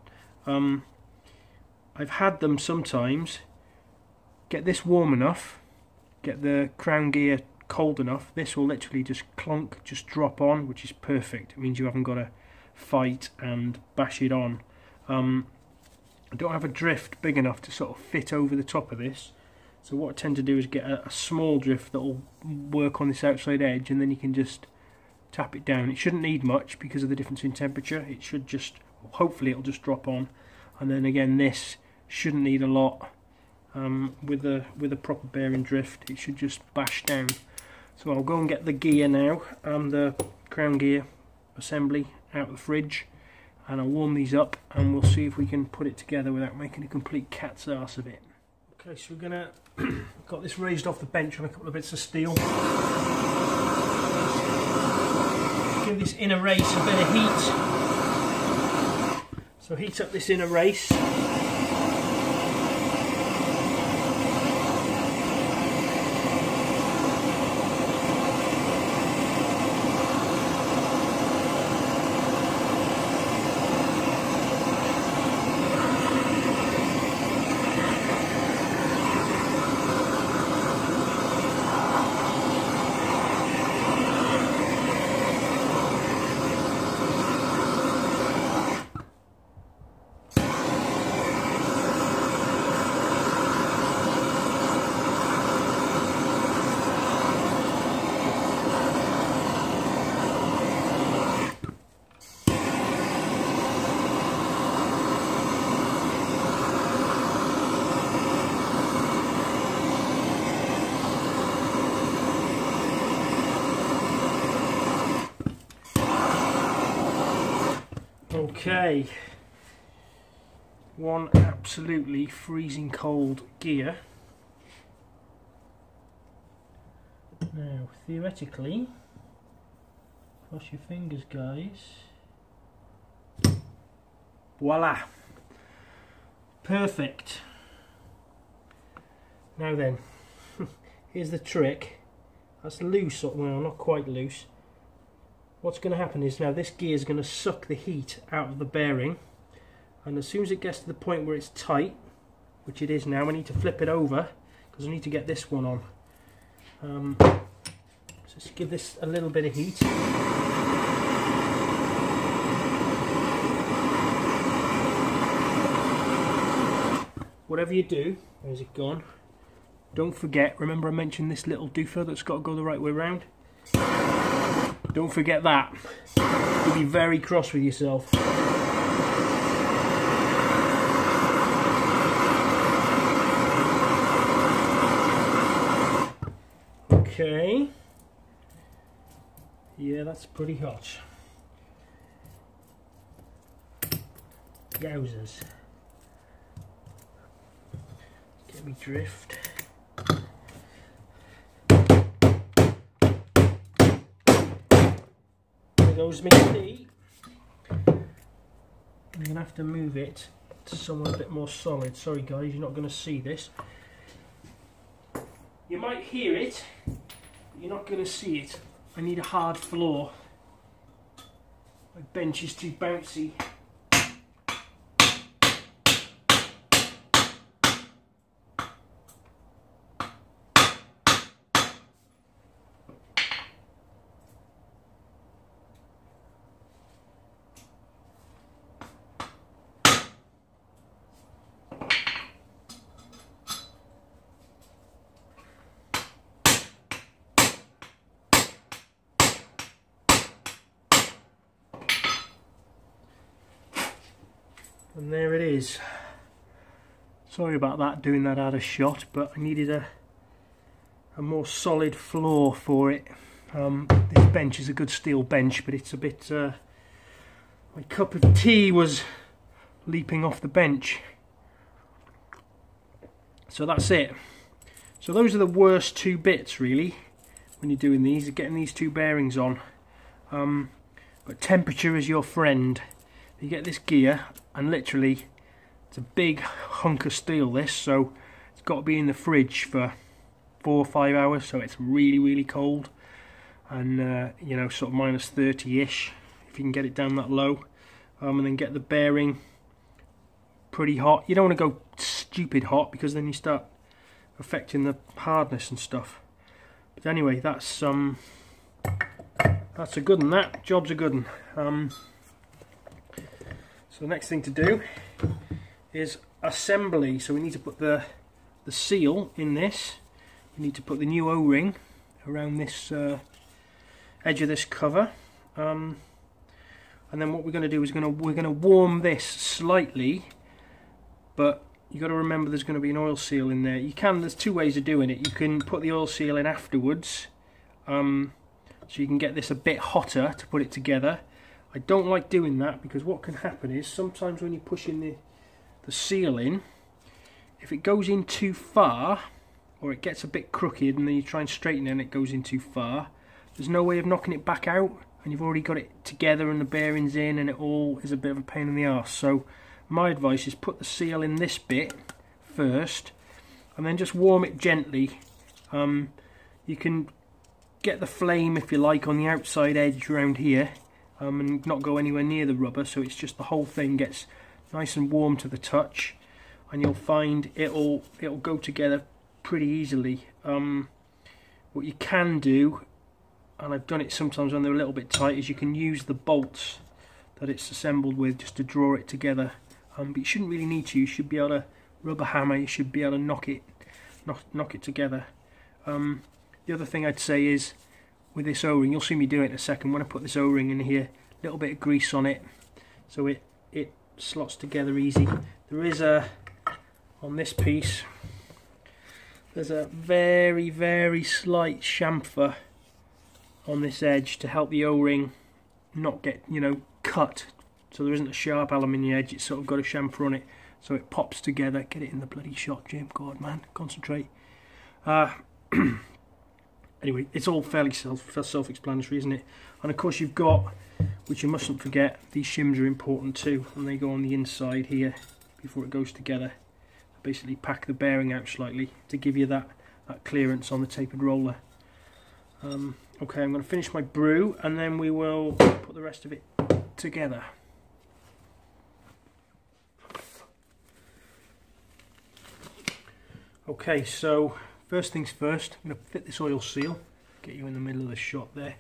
I've had them sometimes get this warm enough, get the crown gear cold enough, this will literally just clunk, just drop on, which is perfect. It means you haven't got to fight and bash it on. I don't have a drift big enough to sort of fit over the top of this, so what I tend to do is get a small drift that will work on this outside edge, and then you can just tap it down. It shouldn't need much because of the difference in temperature. It should just, hopefully it'll just drop on, and then again this shouldn't need a lot. With a proper bearing drift, it should just bash down. So I'll go and get the gear now, the crown gear assembly out of the fridge, and I'll warm these up and we'll see if we can put it together without making a complete cat's arse of it. Okay, so we're gonna got this raised off the bench on a couple of bits of steel. Give this inner race a bit of heat. So heat up this inner race. Okay, one absolutely freezing cold gear. Now, theoretically, cross your fingers, guys. Voila! Perfect. Now then, here's the trick. That's loose, well, not quite loose. What's going to happen is now this gear is going to suck the heat out of the bearing, and as soon as it gets to the point where it's tight, which it is now, I need to flip it over because I need to get this one on. So Just give this a little bit of heat. Whatever you do, where's it gone? Don't forget, remember I mentioned this little doofer that's got to go the right way round? Don't forget that. You'll be very cross with yourself. Okay. Yeah, that's pretty hot. Yowzers. Get me drift. There goes my tea. I'm going to have to move it to somewhere a bit more solid. Sorry guys, you're not going to see this. You might hear it, but you're not going to see it. I need a hard floor. My bench is too bouncy. And there it is. Sorry about that, doing that out of shot, but I needed a more solid floor for it. This bench is a good steel bench, but it's a bit... my cup of tea was leaping off the bench. So that's it. So those are the worst two bits really when you're doing these, getting these two bearings on. But temperature is your friend. You get this gear, and literally it's a big hunk of steel this, so it's got to be in the fridge for 4 or 5 hours, so it's really cold, and you know, sort of minus 30-ish if you can get it down that low, and then get the bearing pretty hot. You don't want to go stupid hot because then you start affecting the hardness and stuff. But anyway, that's a good one. That job's a good one. So the next thing to do is assembly. So we need to put the seal in this. We need to put the new O-ring around this edge of this cover. And then what we're going to do is we're going to warm this slightly, but you got to remember there's going to be an oil seal in there. There's two ways of doing it. You can put the oil seal in afterwards, so you can get this a bit hotter to put it together. I don't like doing that because what can happen is sometimes when you're pushing the seal in, if it goes in too far or it gets a bit crooked and then you try and straighten it and it goes in too far, there's no way of knocking it back out, and you've already got it together and the bearings in, and it all is a bit of a pain in the arse. So my advice is put the seal in this bit first and then just warm it gently. You can get the flame if you like on the outside edge around here, and not go anywhere near the rubber, so it's just the whole thing gets nice and warm to the touch, and you'll find it'll go together pretty easily. What you can do, and I've done it sometimes when they're a little bit tight, is you can use the bolts that it's assembled with just to draw it together, but you shouldn't really need to. You should be able to rubber hammer, you should be able to knock it together. The other thing I'd say is, with this O-ring, you'll see me do it in a second, when I put this O-ring in here, a little bit of grease on it so it slots together easy. There is on this piece, there's a very slight chamfer on this edge to help the O-ring not get, you know, cut. So there isn't a sharp aluminium edge, it's sort of got a chamfer on it so it pops together. Get it in the bloody shot, Jim. God, man, concentrate. Anyway, it's all fairly self-explanatory, isn't it? And of course you've got, which you mustn't forget, these shims are important too, and they go on the inside here before it goes together. Basically pack the bearing out slightly to give you that clearance on the tapered roller. Okay, I'm going to finish my brew and then we will put the rest of it together. Okay, so first things first, I'm going to fit this oil seal. get you in the middle of the shot there.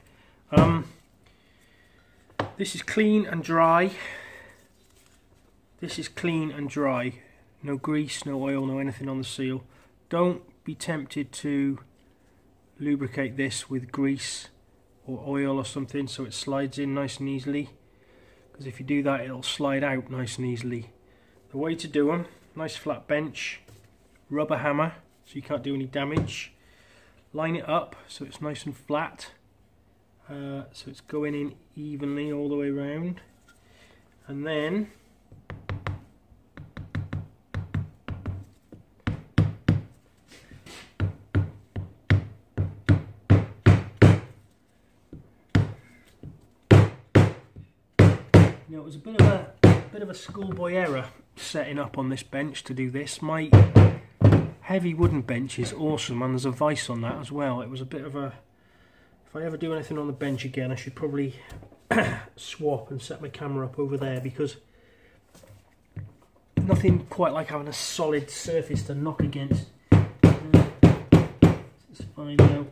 This is clean and dry. This is clean and dry. No grease, no oil, no anything on the seal. Don't be tempted to lubricate this with grease or oil or something so it slides in nice and easily, because if you do that it'll slide out nice and easily. The way to do them: nice flat bench, rubber hammer so you can't do any damage, line it up so it's nice and flat, so it's going in evenly all the way around, and then it was a bit of a schoolboy error setting up on this bench to do this. My heavy wooden bench is awesome, and there's a vise on that as well. It was a bit of a... If I ever do anything on the bench again, I should probably swap and set my camera up over there, because nothing quite like having a solid surface to knock against. It's fine now.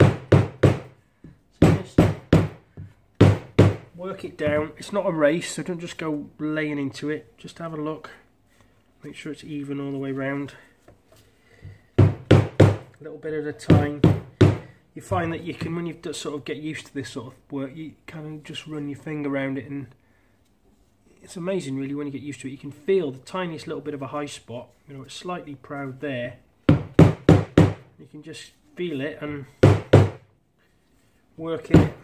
Work it down. It's not a race, so don't just go laying into it. Just have a look. Make sure it's even all the way round. A little bit at a time. You find that you can, when you sort of get used to this sort of work, you kind of just run your finger around it, and it's amazing really when you get used to it. You can feel the tiniest little bit of a high spot. You know, it's slightly proud there. You can just feel it and work it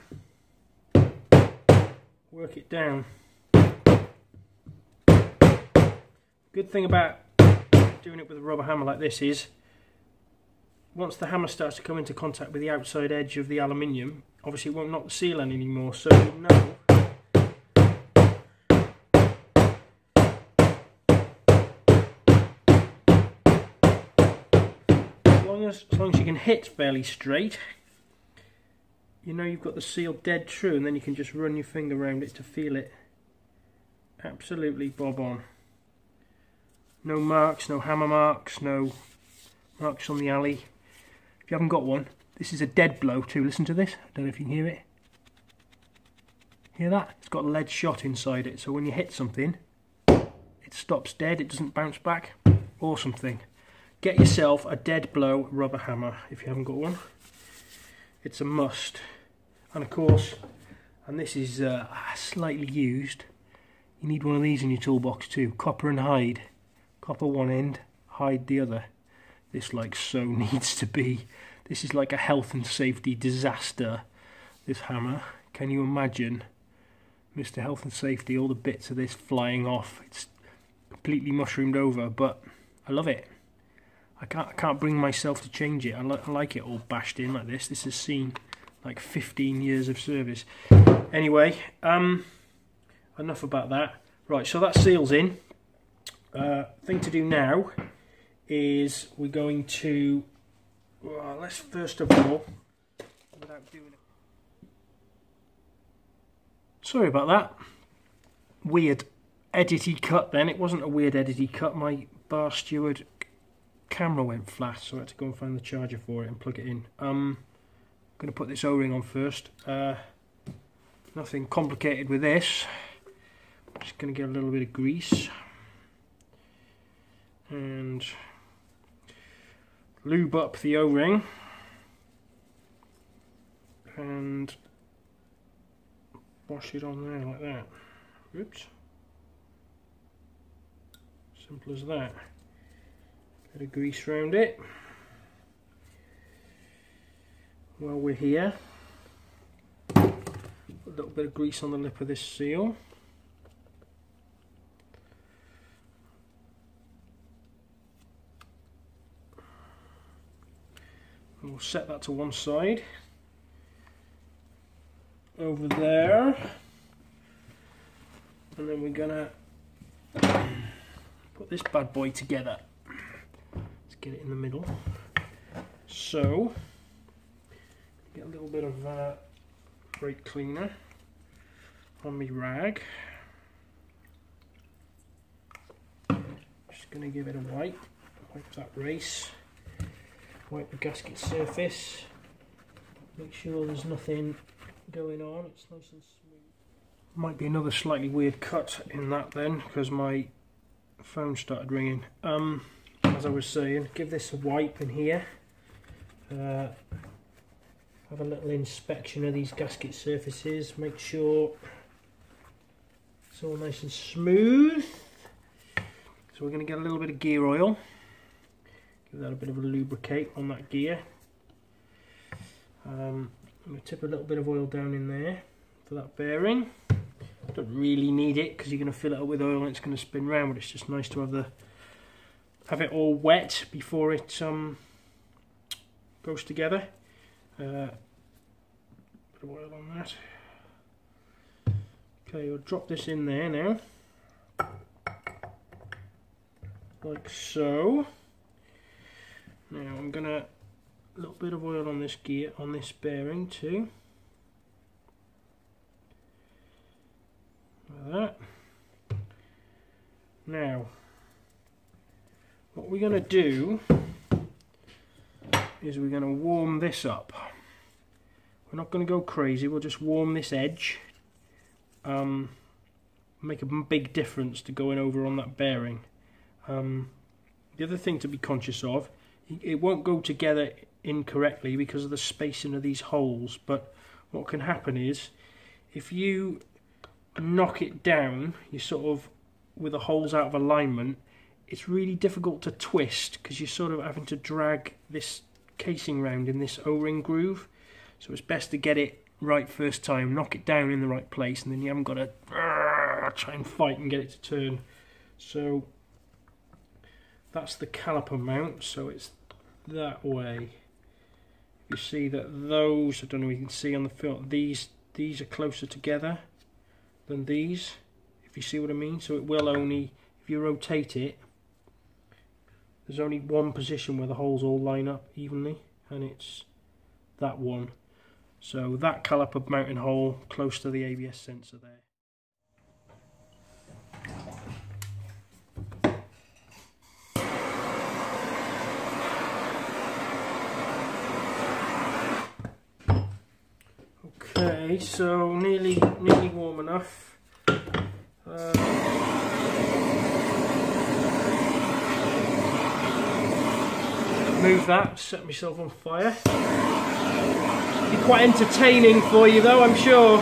down. Good thing about doing it with a rubber hammer like this is, once the hammer starts to come into contact with the outside edge of the aluminium, obviously it won't knock the seal in anymore, so you know as long as you can hit fairly straight, you know you've got the seal dead true, and then you can just run your finger around it to feel it. Absolutely bob on. No marks, no hammer marks, no marks on the alley. If you haven't got one, this is a dead blow too. Listen to this. I don't know if you can hear it. Hear that? It's got a lead shot inside it, so when you hit something, it stops dead, it doesn't bounce back. Awesome thing. Get yourself a dead blow rubber hammer if you haven't got one. It's a must. And of course, and this is slightly used, you need one of these in your toolbox too. Copper and hide. Copper one end, hide the other. This like so needs to be. This is like a health and safety disaster, this hammer. Can you imagine, Mr. Health and Safety, all the bits of this flying off? It's completely mushroomed over, but I love it. I can't bring myself to change it. I like it all bashed in like this. This has seen like 15 years of service. Anyway, enough about that. Right, so that seal's in. Thing to do now is we're going to, let's first of all, without doing it. Sorry about that. Weird edity cut then. It wasn't a weird edity cut. My bar steward camera went flat, so I had to go and find the charger for it and plug it in. I'm going to put this O-ring on first. Nothing complicated with this. I'm just going to get a little bit of grease and lube up the O-ring and wash it on there like that. Oops. Simple as that. Bit of grease around it. While we're here, put a little bit of grease on the lip of this seal. And we'll set that to one side. Over there. And then we're gonna put this bad boy together. Get it in the middle. So, get a little bit of brake cleaner on my rag. Just going to give it a wipe. Wipe that race. Wipe the gasket surface. Make sure there's nothing going on, it's nice and smooth. Might be another slightly weird cut in that then, because my phone started ringing. As I was saying, give this a wipe in here. Have a little inspection of these gasket surfaces, make sure it's all nice and smooth. So we're going to get a little bit of gear oil, give that a bit of a lubricate on that gear. I'm going to tip a little bit of oil down in there for that bearing. Don't really need it because you're going to fill it up with oil and it's going to spin round, but it's just nice to have it all wet before it goes together. Bit of oil on that. Okay, we'll drop this in there now, like so. Now I'm gonna a little bit of oil on this gear, on this bearing too. Like that. Now, what we're gonna do is we're gonna warm this up. We're not gonna go crazy. We'll just warm this edge. Make a big difference to going over on that bearing. The other thing to be conscious of, it won't go together incorrectly because of the spacing of these holes, but what can happen is if you knock it down, you sort of with the holes out of alignment, it's really difficult to twist because you're sort of having to drag this casing round in this O-ring groove. So it's best to get it right first time, knock it down in the right place, and then you haven't got to try and fight and get it to turn. So that's the caliper mount, so it's that way. You see that those, I don't know if you can see on the film, these are closer together than these, if you see what I mean. So it will only, if you rotate it, there's only one position where the holes all line up evenly, and it's that one. So that caliper mounting hole close to the ABS sensor there. Okay, so nearly warm enough. Move that, set myself on fire. Be quite entertaining for you though, I'm sure.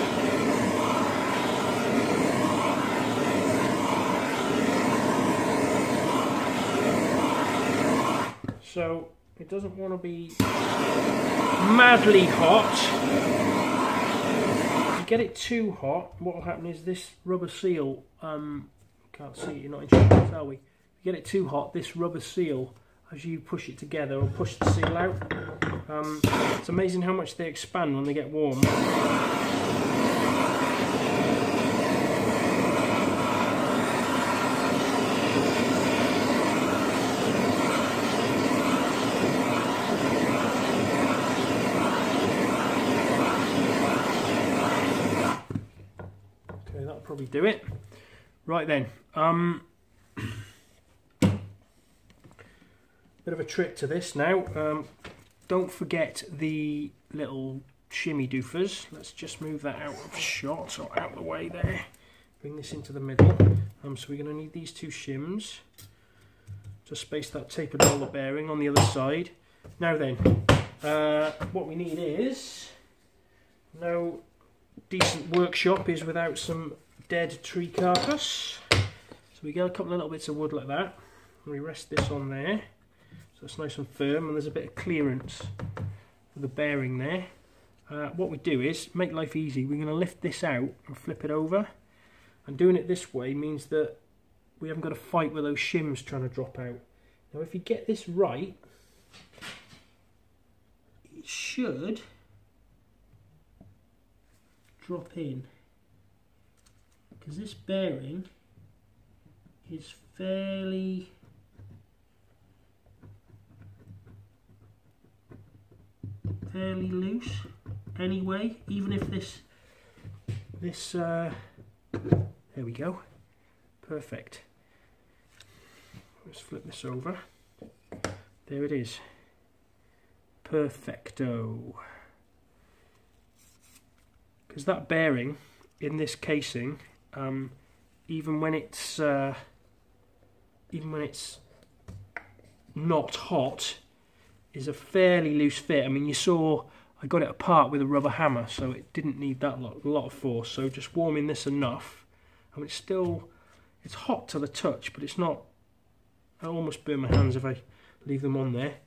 So it doesn't want to be madly hot. If you get it too hot, what will happen is this rubber seal, can't see it, you're not interested, are we? If you get it too hot, this rubber seal, as you push it together, will push the seal out. It's amazing how much they expand when they get warm. Okay, that'll probably do it. Right then, bit of a trick to this now. Don't forget the little shimmy doofers. Let's just move that out of shot, or out of the way there. Bring this into the middle. So we're going to need these two shims to space that tapered roller bearing on the other side. Now then, what we need is, no decent workshop is without some dead tree carcass. So we get a couple of little bits of wood like that, and we rest this on there. So it's nice and firm, and there's a bit of clearance for the bearing there. What we do is, make life easy, we're going to lift this out and flip it over. And doing it this way means that we haven't got to fight with those shims trying to drop out. Now if you get this right, it should drop in. Because this bearing is fairly loose anyway, even if this there we go, perfect. Let's flip this over. There it is, perfecto. because that bearing in this casing, even when it's not hot, is a fairly loose fit. I mean, you saw I got it apart with a rubber hammer, so it didn't need that lot of force. So just warming this enough, I mean, it's hot to the touch, but it's not. I almost burn my hands if I leave them on there.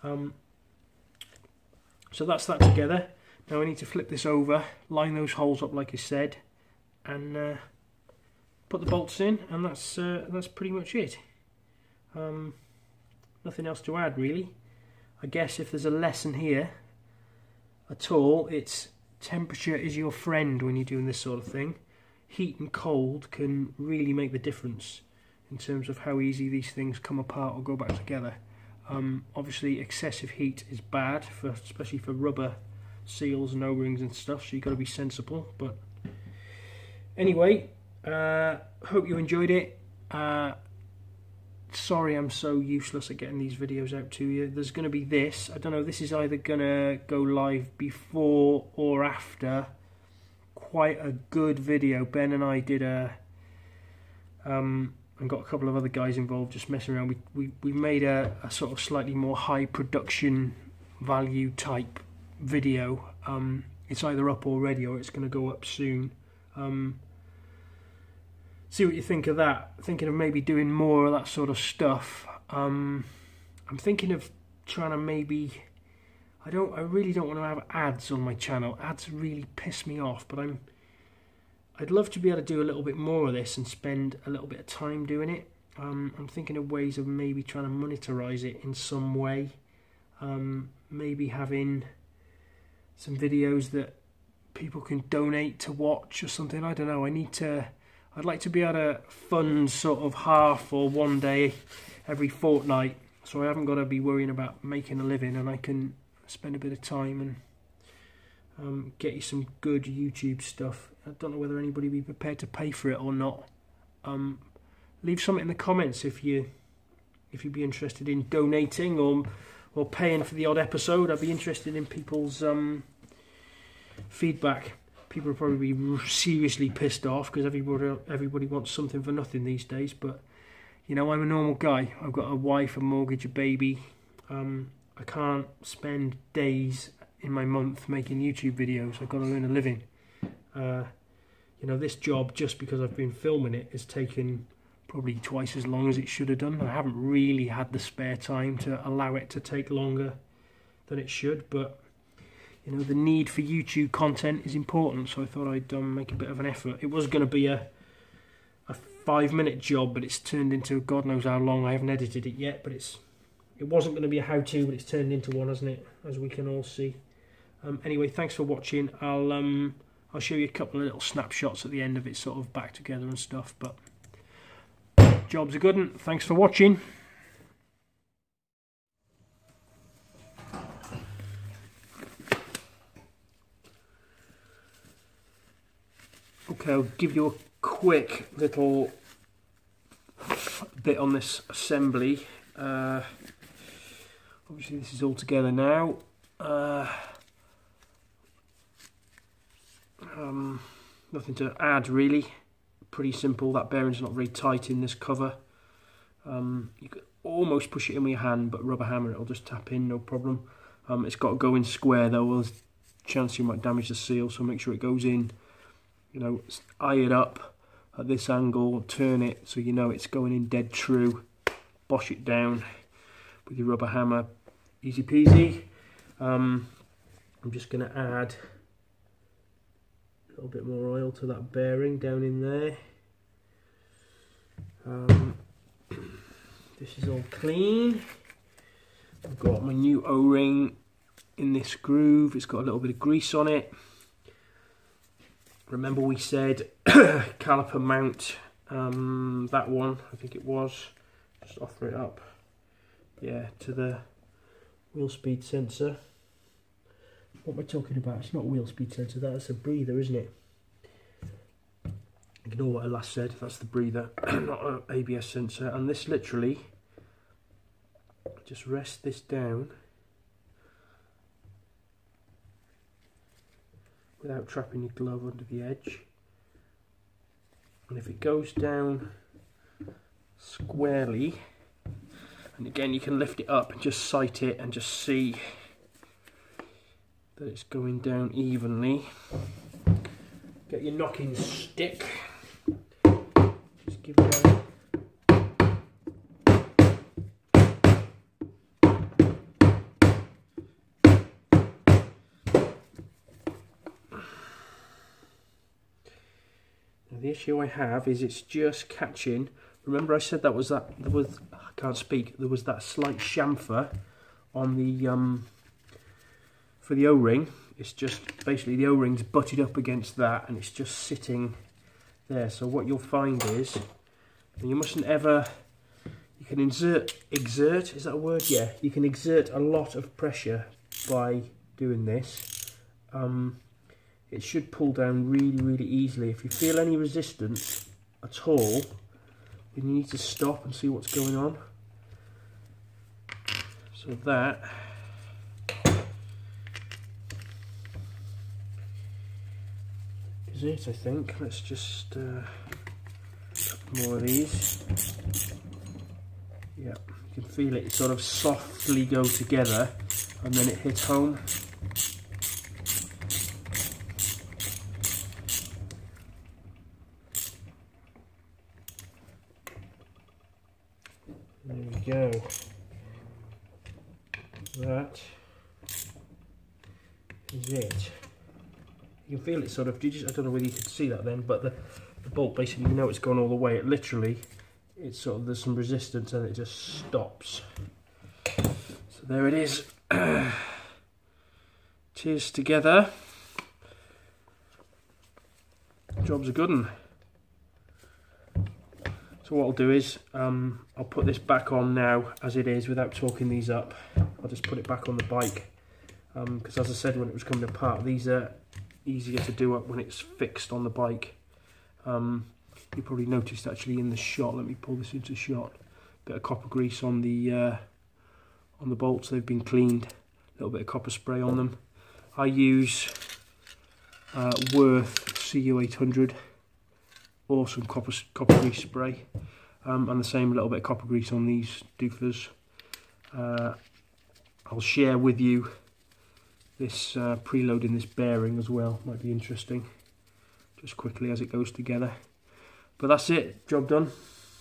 So that's that together. Now I need to flip this over, line those holes up like I said, and put the bolts in, and that's pretty much it. Nothing else to add really. I guess if there's a lesson here at all, it's temperature is your friend when you're doing this sort of thing. Heat and cold can really make the difference in terms of how easy these things come apart or go back together. Obviously excessive heat is bad, especially for rubber seals and O-rings and stuff, so you've got to be sensible. But anyway, hope you enjoyed it. Sorry I'm so useless at getting these videos out to you. There's going to be this. I don't know, this is either going to go live before or after quite a good video. Ben and I did and got a couple of other guys involved just messing around. We made a sort of slightly more high production value type video. It's either up already or it's going to go up soon. See what you think of that. Thinking of maybe doing more of that sort of stuff. I'm thinking of trying to maybe. I really don't want to have ads on my channel. Ads really piss me off. But I'd love to be able to do a little bit more of this and spend a little bit of time doing it. I'm thinking of ways of maybe trying to monetize it in some way. Maybe having some videos that people can donate to watch or something. I don't know. I'd like to be able to fund sort of half or one day every fortnight, so I haven't got to be worrying about making a living, and I can spend a bit of time and get you some good YouTube stuff. I don't know whether anybody would be prepared to pay for it or not. Leave something in the comments if you'd be interested in donating or paying for the odd episode. I'd be interested in people's feedback. People will probably be seriously pissed off because everybody wants something for nothing these days. But you know, I'm a normal guy. I've got a wife, a mortgage, a baby. I can't spend days in my month making YouTube videos. I've got to earn a living. You know, this job, just because I've been filming it, has taken probably twice as long as it should have done. I haven't really had the spare time to allow it to take longer than it should, but you know, the need for YouTube content is important, so I thought I'd make a bit of an effort. It was going to be a 5-minute job, but it's turned into God knows how long. I haven't edited it yet, but it wasn't going to be a how-to, but it's turned into one, hasn't it? As we can all see. Anyway, thanks for watching. I'll show you a couple of little snapshots at the end of it, sort of back together and stuff. But job's a good one. Thanks for watching. Okay, I'll give you a quick little bit on this assembly. Obviously this is all together now. Nothing to add really. Pretty simple. That bearing's not very tight in this cover. You could almost push it in with your hand, but rubber hammer it'll just tap in, no problem. It's got to go in square though, there's a chance you might damage the seal, so make sure it goes in. You know, eye it up at this angle, turn it so you know it's going in dead true. Bosh it down with your rubber hammer, easy peasy. I'm just going to add a little bit more oil to that bearing down in there. This is all clean. I've got my new O-ring in this groove. It's got a little bit of grease on it. Remember we said caliper mount, that one, I think it was, just offer it up, yeah, to the wheel speed sensor. What am I talking about? It's not a wheel speed sensor, that's a breather, isn't it? Ignore what I last said, that's the breather, not an ABS sensor. And this literally, just rest this down without trapping your glove under the edge. And if it goes down squarely, and again you can lift it up and just sight it and just see that it's going down evenly. Get your knocking stick, just give it a the issue I have is it's just catching. Remember I said there was I can't speak, there was that slight chamfer on the for the O-ring. It's just basically the O-ring's butted up against that and it's just sitting there. So what you'll find is, and you mustn't ever, you can exert, is that a word? Yeah, you can exert a lot of pressure by doing this. It should pull down really easily. If you feel any resistance at all, then you need to stop and see what's going on. So that is it, I think. Let's just more of these. Yeah, you can feel it sort of softly go together and then it hits home. There we go. That is it. You can feel it sort of, I don't know whether you could see that then, but the bolt basically, you know it's gone all the way. It literally, it's sort of, there's some resistance and it just stops. So there it is. Cheers together. Job's a good one. So what I'll do is, I'll put this back on now as it is without torquing these up. I'll just put it back on the bike. Because as I said when it was coming apart, these are easier to do up when it's fixed on the bike. You probably noticed actually in the shot, let me pull this into shot, bit of copper grease on the bolts. They've been cleaned, a little bit of copper spray on them. I use Worth CU800 or some copper grease spray, and the same little bit of copper grease on these doofers. I'll share with you this preloading this bearing as well, might be interesting, just quickly as it goes together. But that's it, job done.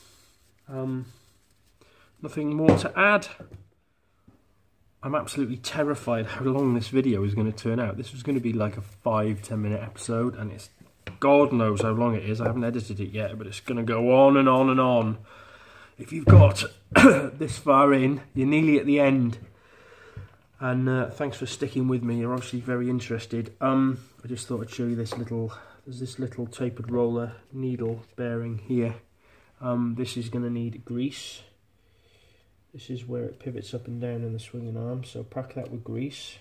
Nothing more to add. I'm absolutely terrified how long this video is going to turn out. This was going to be like a 5-10 minute episode, and it's God knows how long it is. I haven't edited it yet, but it's going to go on and on and on. If you've got this far in, you're nearly at the end. And thanks for sticking with me. You're obviously very interested. I just thought I'd show you this little. There's this little tapered roller needle bearing here. This is going to need grease. This is where it pivots up and down in the swinging arm. So pack that with grease,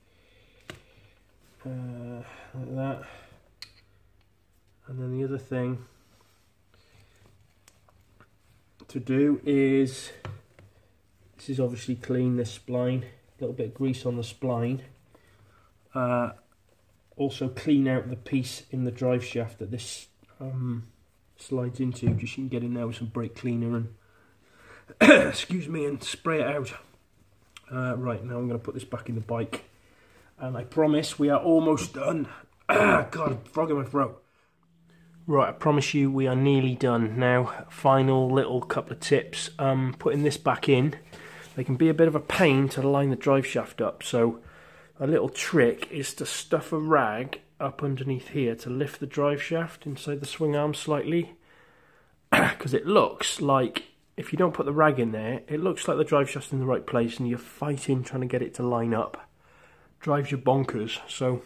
like that. And then the other thing to do is, this is obviously clean this spline. A little bit of grease on the spline. Also clean out the piece in the drive shaft that this slides into. Just you can get in there with some brake cleaner and excuse me, and spray it out. Right, now I'm going to put this back in the bike, and I promise we are almost done. God, frog in my throat. Right, I promise you we are nearly done now. Final little couple of tips. Putting this back in, they can be a bit of a pain to line the drive shaft up, so a little trick is to stuff a rag up underneath here to lift the drive shaft inside the swing arm slightly, because it looks like, if you don't put the rag in there, it looks like the drive shaft's in the right place and you're fighting trying to get it to line up. Drives you bonkers. So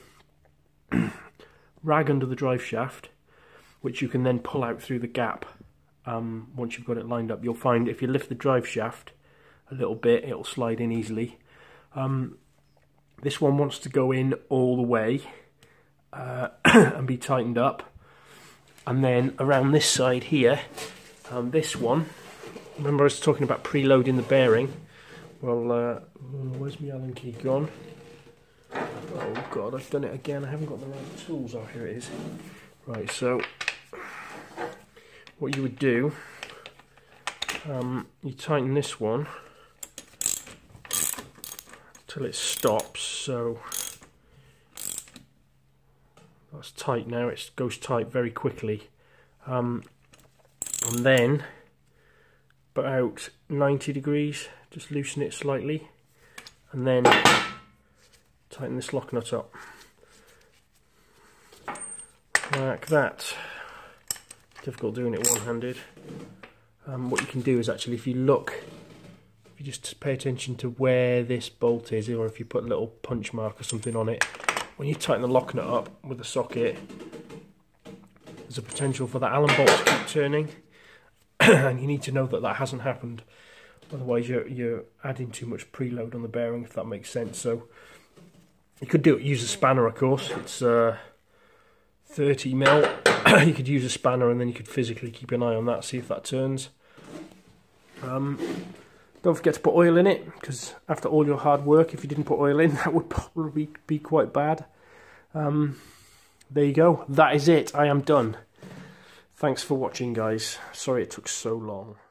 rag under the drive shaft, which you can then pull out through the gap. Once you've got it lined up, you'll find if you lift the drive shaft a little bit, it'll slide in easily. This one wants to go in all the way and be tightened up. And then around this side here, this one, remember I was talking about preloading the bearing? Well, where's my Allen key gone? Oh god, I've done it again. I haven't got the right tools. Oh, here it is. Right, so what you would do, you tighten this one till it stops. So that's tight now. It goes tight very quickly. And then about 90 degrees, just loosen it slightly, and then tighten this lock nut up like that. Difficult doing it one-handed. What you can do is actually, if you just pay attention to where this bolt is, or if you put a little punch mark or something on it, when you tighten the lock nut up with the socket, there's a potential for that Allen bolt to keep turning, and you need to know that that hasn't happened. Otherwise you're adding too much preload on the bearing, if that makes sense. So you could use a spanner, of course. It's 30mm. You could use a spanner, and then you could physically keep an eye on that, see if that turns. Don't forget to put oil in it, because after all your hard work, if you didn't put oil in, that would probably be quite bad. There you go. That is it. I am done. Thanks for watching, guys. Sorry it took so long.